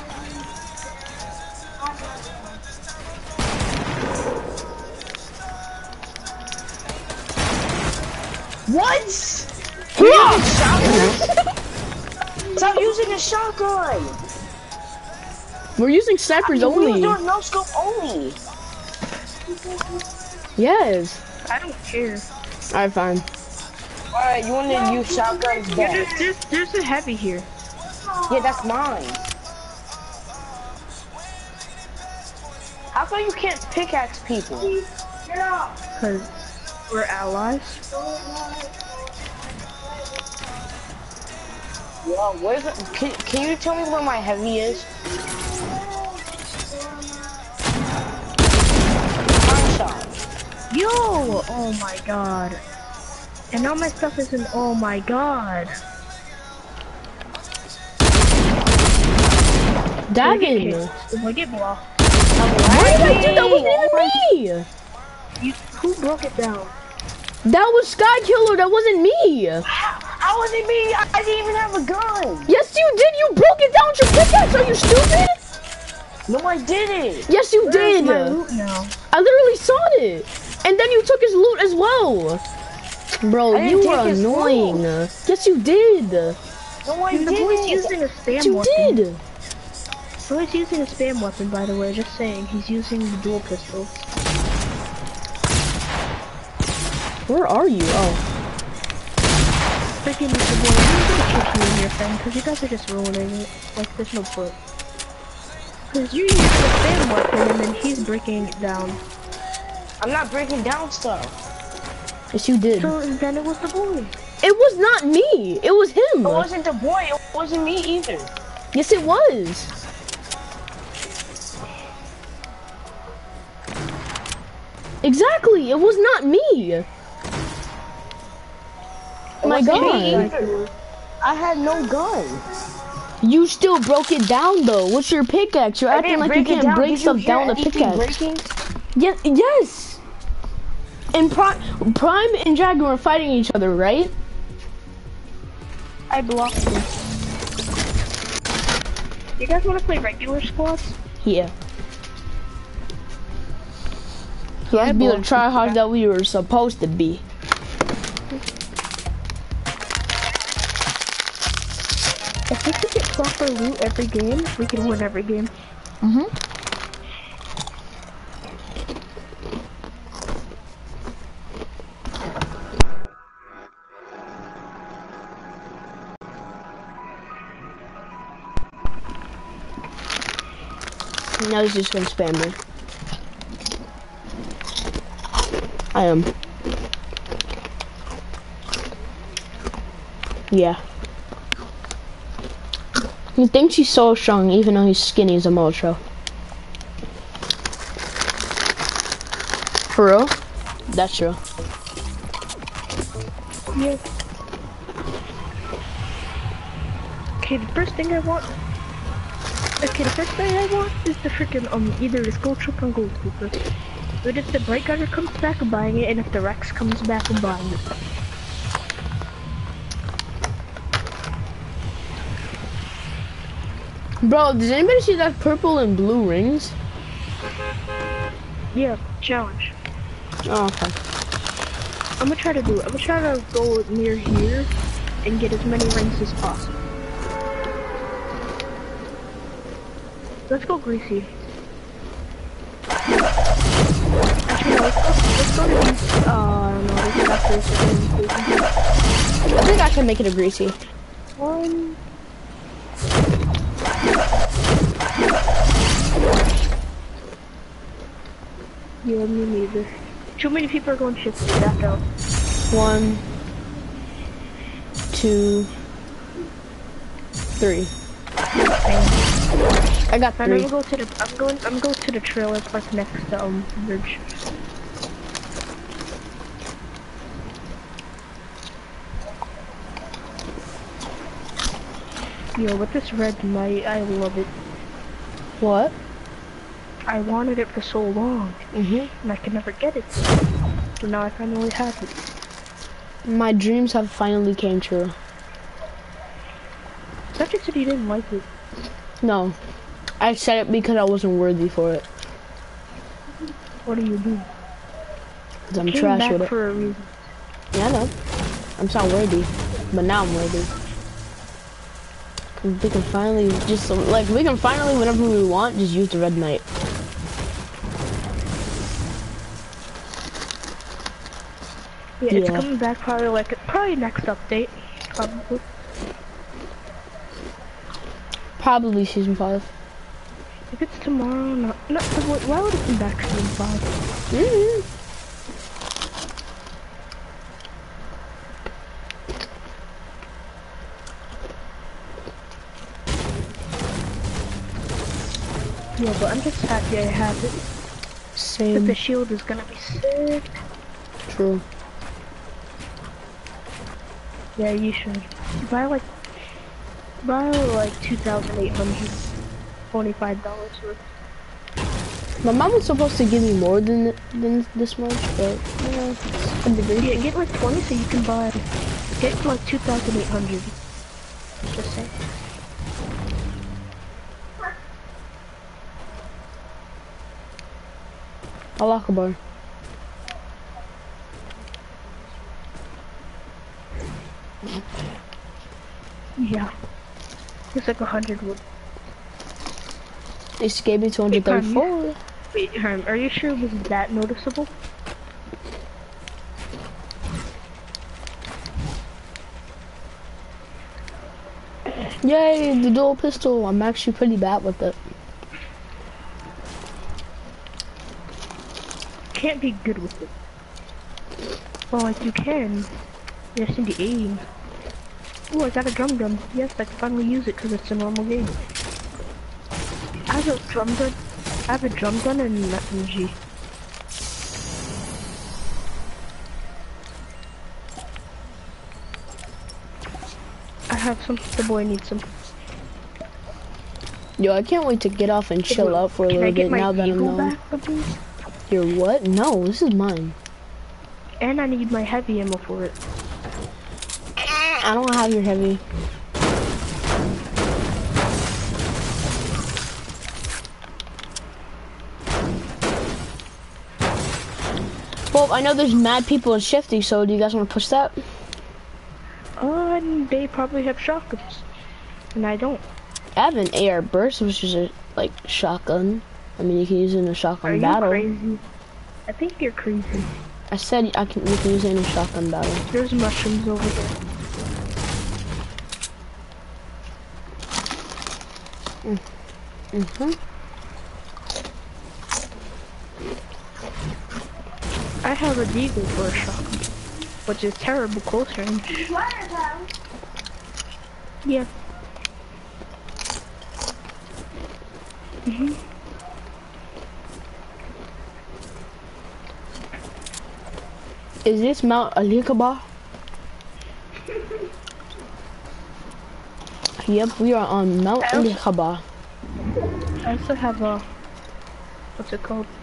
What? Stop using a shotgun. We're using snipers We only. were doing no scope only. Yes. I don't care. Alright, fine. Alright, you want to use shotguns Yeah, back? there's, there's, there's a heavy here. Yeah, that's mine. How come you can't pickaxe people? Because we're allies. Yo, where's it? Can, can you tell me where my heavy is? One shot. Yo! Oh my god. And now my stuff isn't, oh my god. Davin. If I get blocked. Why did I do that? Wasn't even me. You, who broke it down? That was Sky Killer. That wasn't me. How was it me? I, I didn't even have a gun. Yes, you did. You broke it down with your pickaxe. Are you stupid? No, I didn't. Yes, you Where's did. my loot now? I literally saw it. And then you took his loot as well. Bro, I didn't you take were his annoying. loot. Yes, you did. No, I The boy's didn't. using a spam Yes, you weapon. did. The boy's using a spam weapon, by the way. Just saying, he's using the dual pistol. Where are you? Oh. Freaking Mister Boy, I'm gonna kick you and your friend, because you guys are just ruining it. Like, there's no point. Because you're using a spam weapon, and then he's breaking it down. I'm not breaking down stuff. Yes, you did. So then it was the boy. It was not me. It was him. It wasn't the boy. It wasn't me either. Yes, it was. Exactly. It was not me. It My wasn't me God. either. I had no gun. You still broke it down though. What's your pickaxe? You're I acting didn't like you break it can't down. break Did you stuff hear down with a anything pickaxe. breaking? Yes, yes. And Prime, Prime and Dragon were fighting each other, right? I blocked him. You guys want to play regular squads? Yeah. Let's be the tryhards that we were supposed to be. If we could get proper loot every game, we can win every game. Mm-hmm. Now he's just gonna spam me. I am. Yeah. He thinks he's so strong even though he's skinny as a ultra. For real? That's true. Yeah. Okay, the first thing I want. Okay, the first thing I want is the freaking um either the Skull Trooper or Gold Trooper. But if the Bright Gunner comes back, I'm buying it, and if the Rex comes back, I'm buying it. Bro, does anybody see that purple and blue rings? Yeah, challenge. Oh, okay. I'm gonna try to do it. I'm gonna try to go near here and get as many rings as possible. Let's go greasy. Actually, no, let's go, let's go to these, uh, no, this is after this is I think I can make it a greasy. one. Yeah, me neither. Too many people are going shift back out. One, two, three. I got I'm three. gonna go to the. I'm going. I'm going to the trailer park next to um bridge. Yo, with this red light, I love it. What? I wanted it for so long, Mhm. and I could never get it. So now I finally have it. My dreams have finally came true. I thought you said you didn't like it. No, I said it because I wasn't worthy for it. What do you do? Cause I'm Came trash back with it. for a reason. Yeah, I know. I'm not worthy, but now I'm worthy. We can finally just like we can finally whenever we want just use the red knight. Yeah, it's Yeah. coming back probably like probably next update. Probably. Probably season five. If it's tomorrow, not not. Why would it come back season five? Mm-hmm. Yeah, but I'm just happy I have it. But Same. the shield is gonna be sick. True. Yeah, you should. Buy like, buy like two thousand eight hundred, twenty-five dollars worth. My mom was supposed to give me more than than this much, but you know, it's a degree. Yeah, get like twenty so you can buy. Get like two thousand eight hundred. Just say. Allah Akbar. Yeah. It's like a hundred wood. They just gave me two hundred thirty-four. Wait, Herm, are you sure it was that noticeable? Yay, the dual pistol. I'm actually pretty bad with it. Can't be good with it. Well, like you can. You just need to aim. Oh, I got a drum gun. Yes, I can finally use it because it's a normal game. I have a drum gun. I have a drum gun and an S M G. I have some. The boy needs some. Yo, I can't wait to get off and chill out for a Can little I get bit my now that I'm Eagle known. back, please? Your what? No, this is mine. And I need my heavy ammo for it. I don't have your heavy. Well, I know there's mad people in Shifty, so do you guys want to push that? Uh, and they probably have shotguns. And I don't. I have an A R burst, which is a, like, shotgun. I mean, you can use it in a shotgun Are you battle. crazy? I think you're crazy. I said I can, you can use it in a shotgun battle. There's mushrooms over there. Mm. Mm-hmm. I have a deagle for a shotgun, which is terrible close range. Yeah. Mhm. Is this Mount Alikaba? Yep, we are on Mount I also- Alikaba. I also have a, what's it called?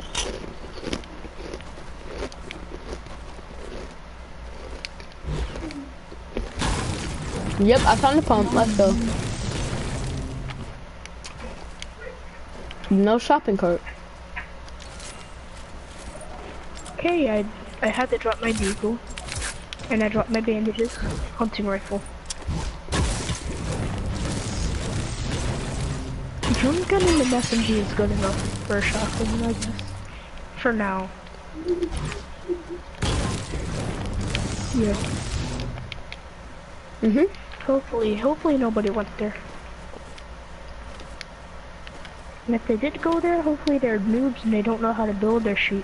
Yep, I found a pump. Let's go. No shopping cart. Okay, I I had to drop my deagle, and I dropped my bandages, hunting rifle. Drum gun and the S M G is good enough for a shotgun, I guess. For now. Yeah. Mhm. Hopefully, hopefully nobody went there. And if they did go there, hopefully they're noobs and they don't know how to build their sheets.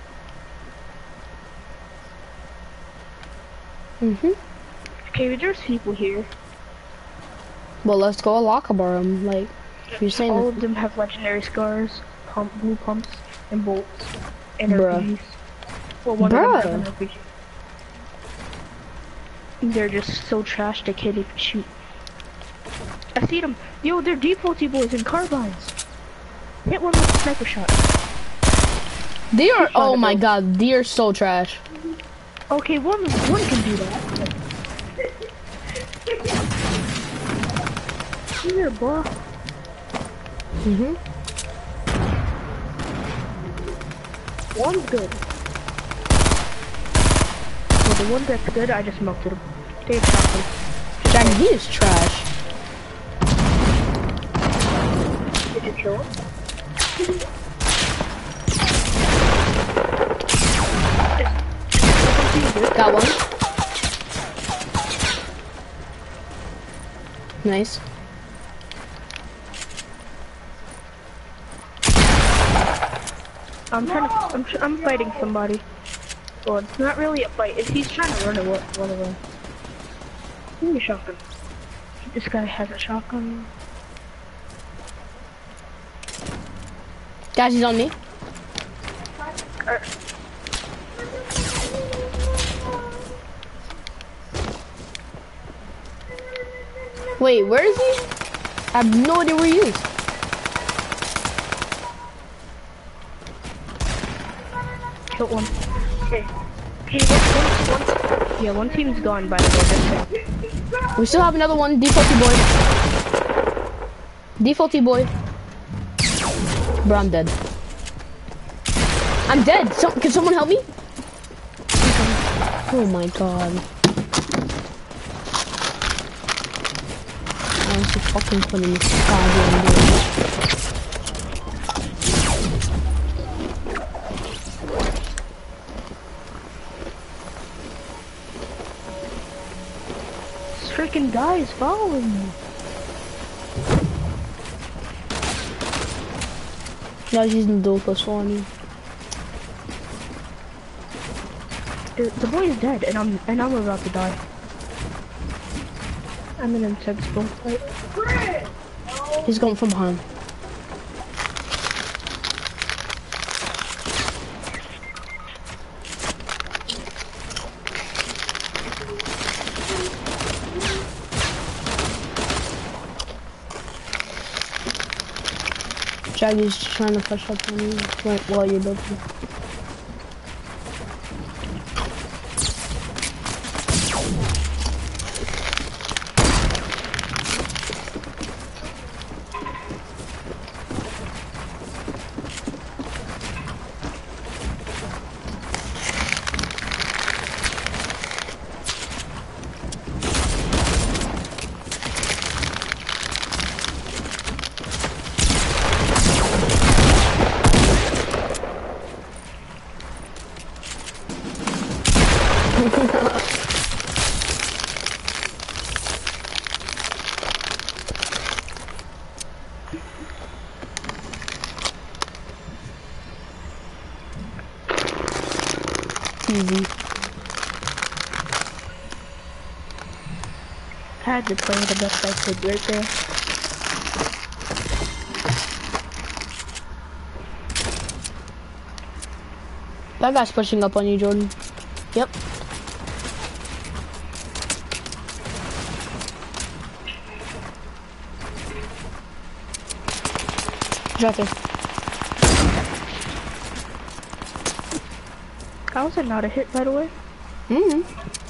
Mhm. Okay, there's people here. Well, let's go Alakabar. I'm like, if you're saying All that, of them have legendary scars, pump, blue pumps, and bolts, and Bruh. R P Gs. Well, one Bruh. of them has an R P G. They're just so trash they can't even shoot. I see them. Yo, they're defaulty boys and carbines. Hit one with a sniper shot. They are, oh my god, they are so trash. Okay, one one can do that. Here, boy. Mm-hmm. One's good. Well, the one that's good, I just melted him. Take shotgun. Jack, he is trash. Did you kill him? Got one. Nice. I'm trying to, I'm, tr I'm fighting somebody. Well, it's not really a fight. It's, he's trying to run away. One of them. Give me a shotgun. This guy has a shotgun. Guys, he's on me. Er, Wait, where is he? I have no idea where he is. Killed one. Okay. Okay, one, one, one. Yeah, one team's gone by the way. We still have another one, defaulty boy. Defaulty boy. Bro, I'm dead. I'm dead. So, can someone help me? Oh my god. I was just fucking putting this goddamn game. This freaking guy is following me. Now he's using the dual plus four on you. The, the boy is dead, and I'm and I'm about to die. I'm an insensible. Like, He's going from behind. Jaggy's trying to push up on you right while you're building. Easy. had to play the best I could right there. That guy's pushing up on you, Jordan. Yep. Right there. How was it not a hit, by the way? Mm-hmm.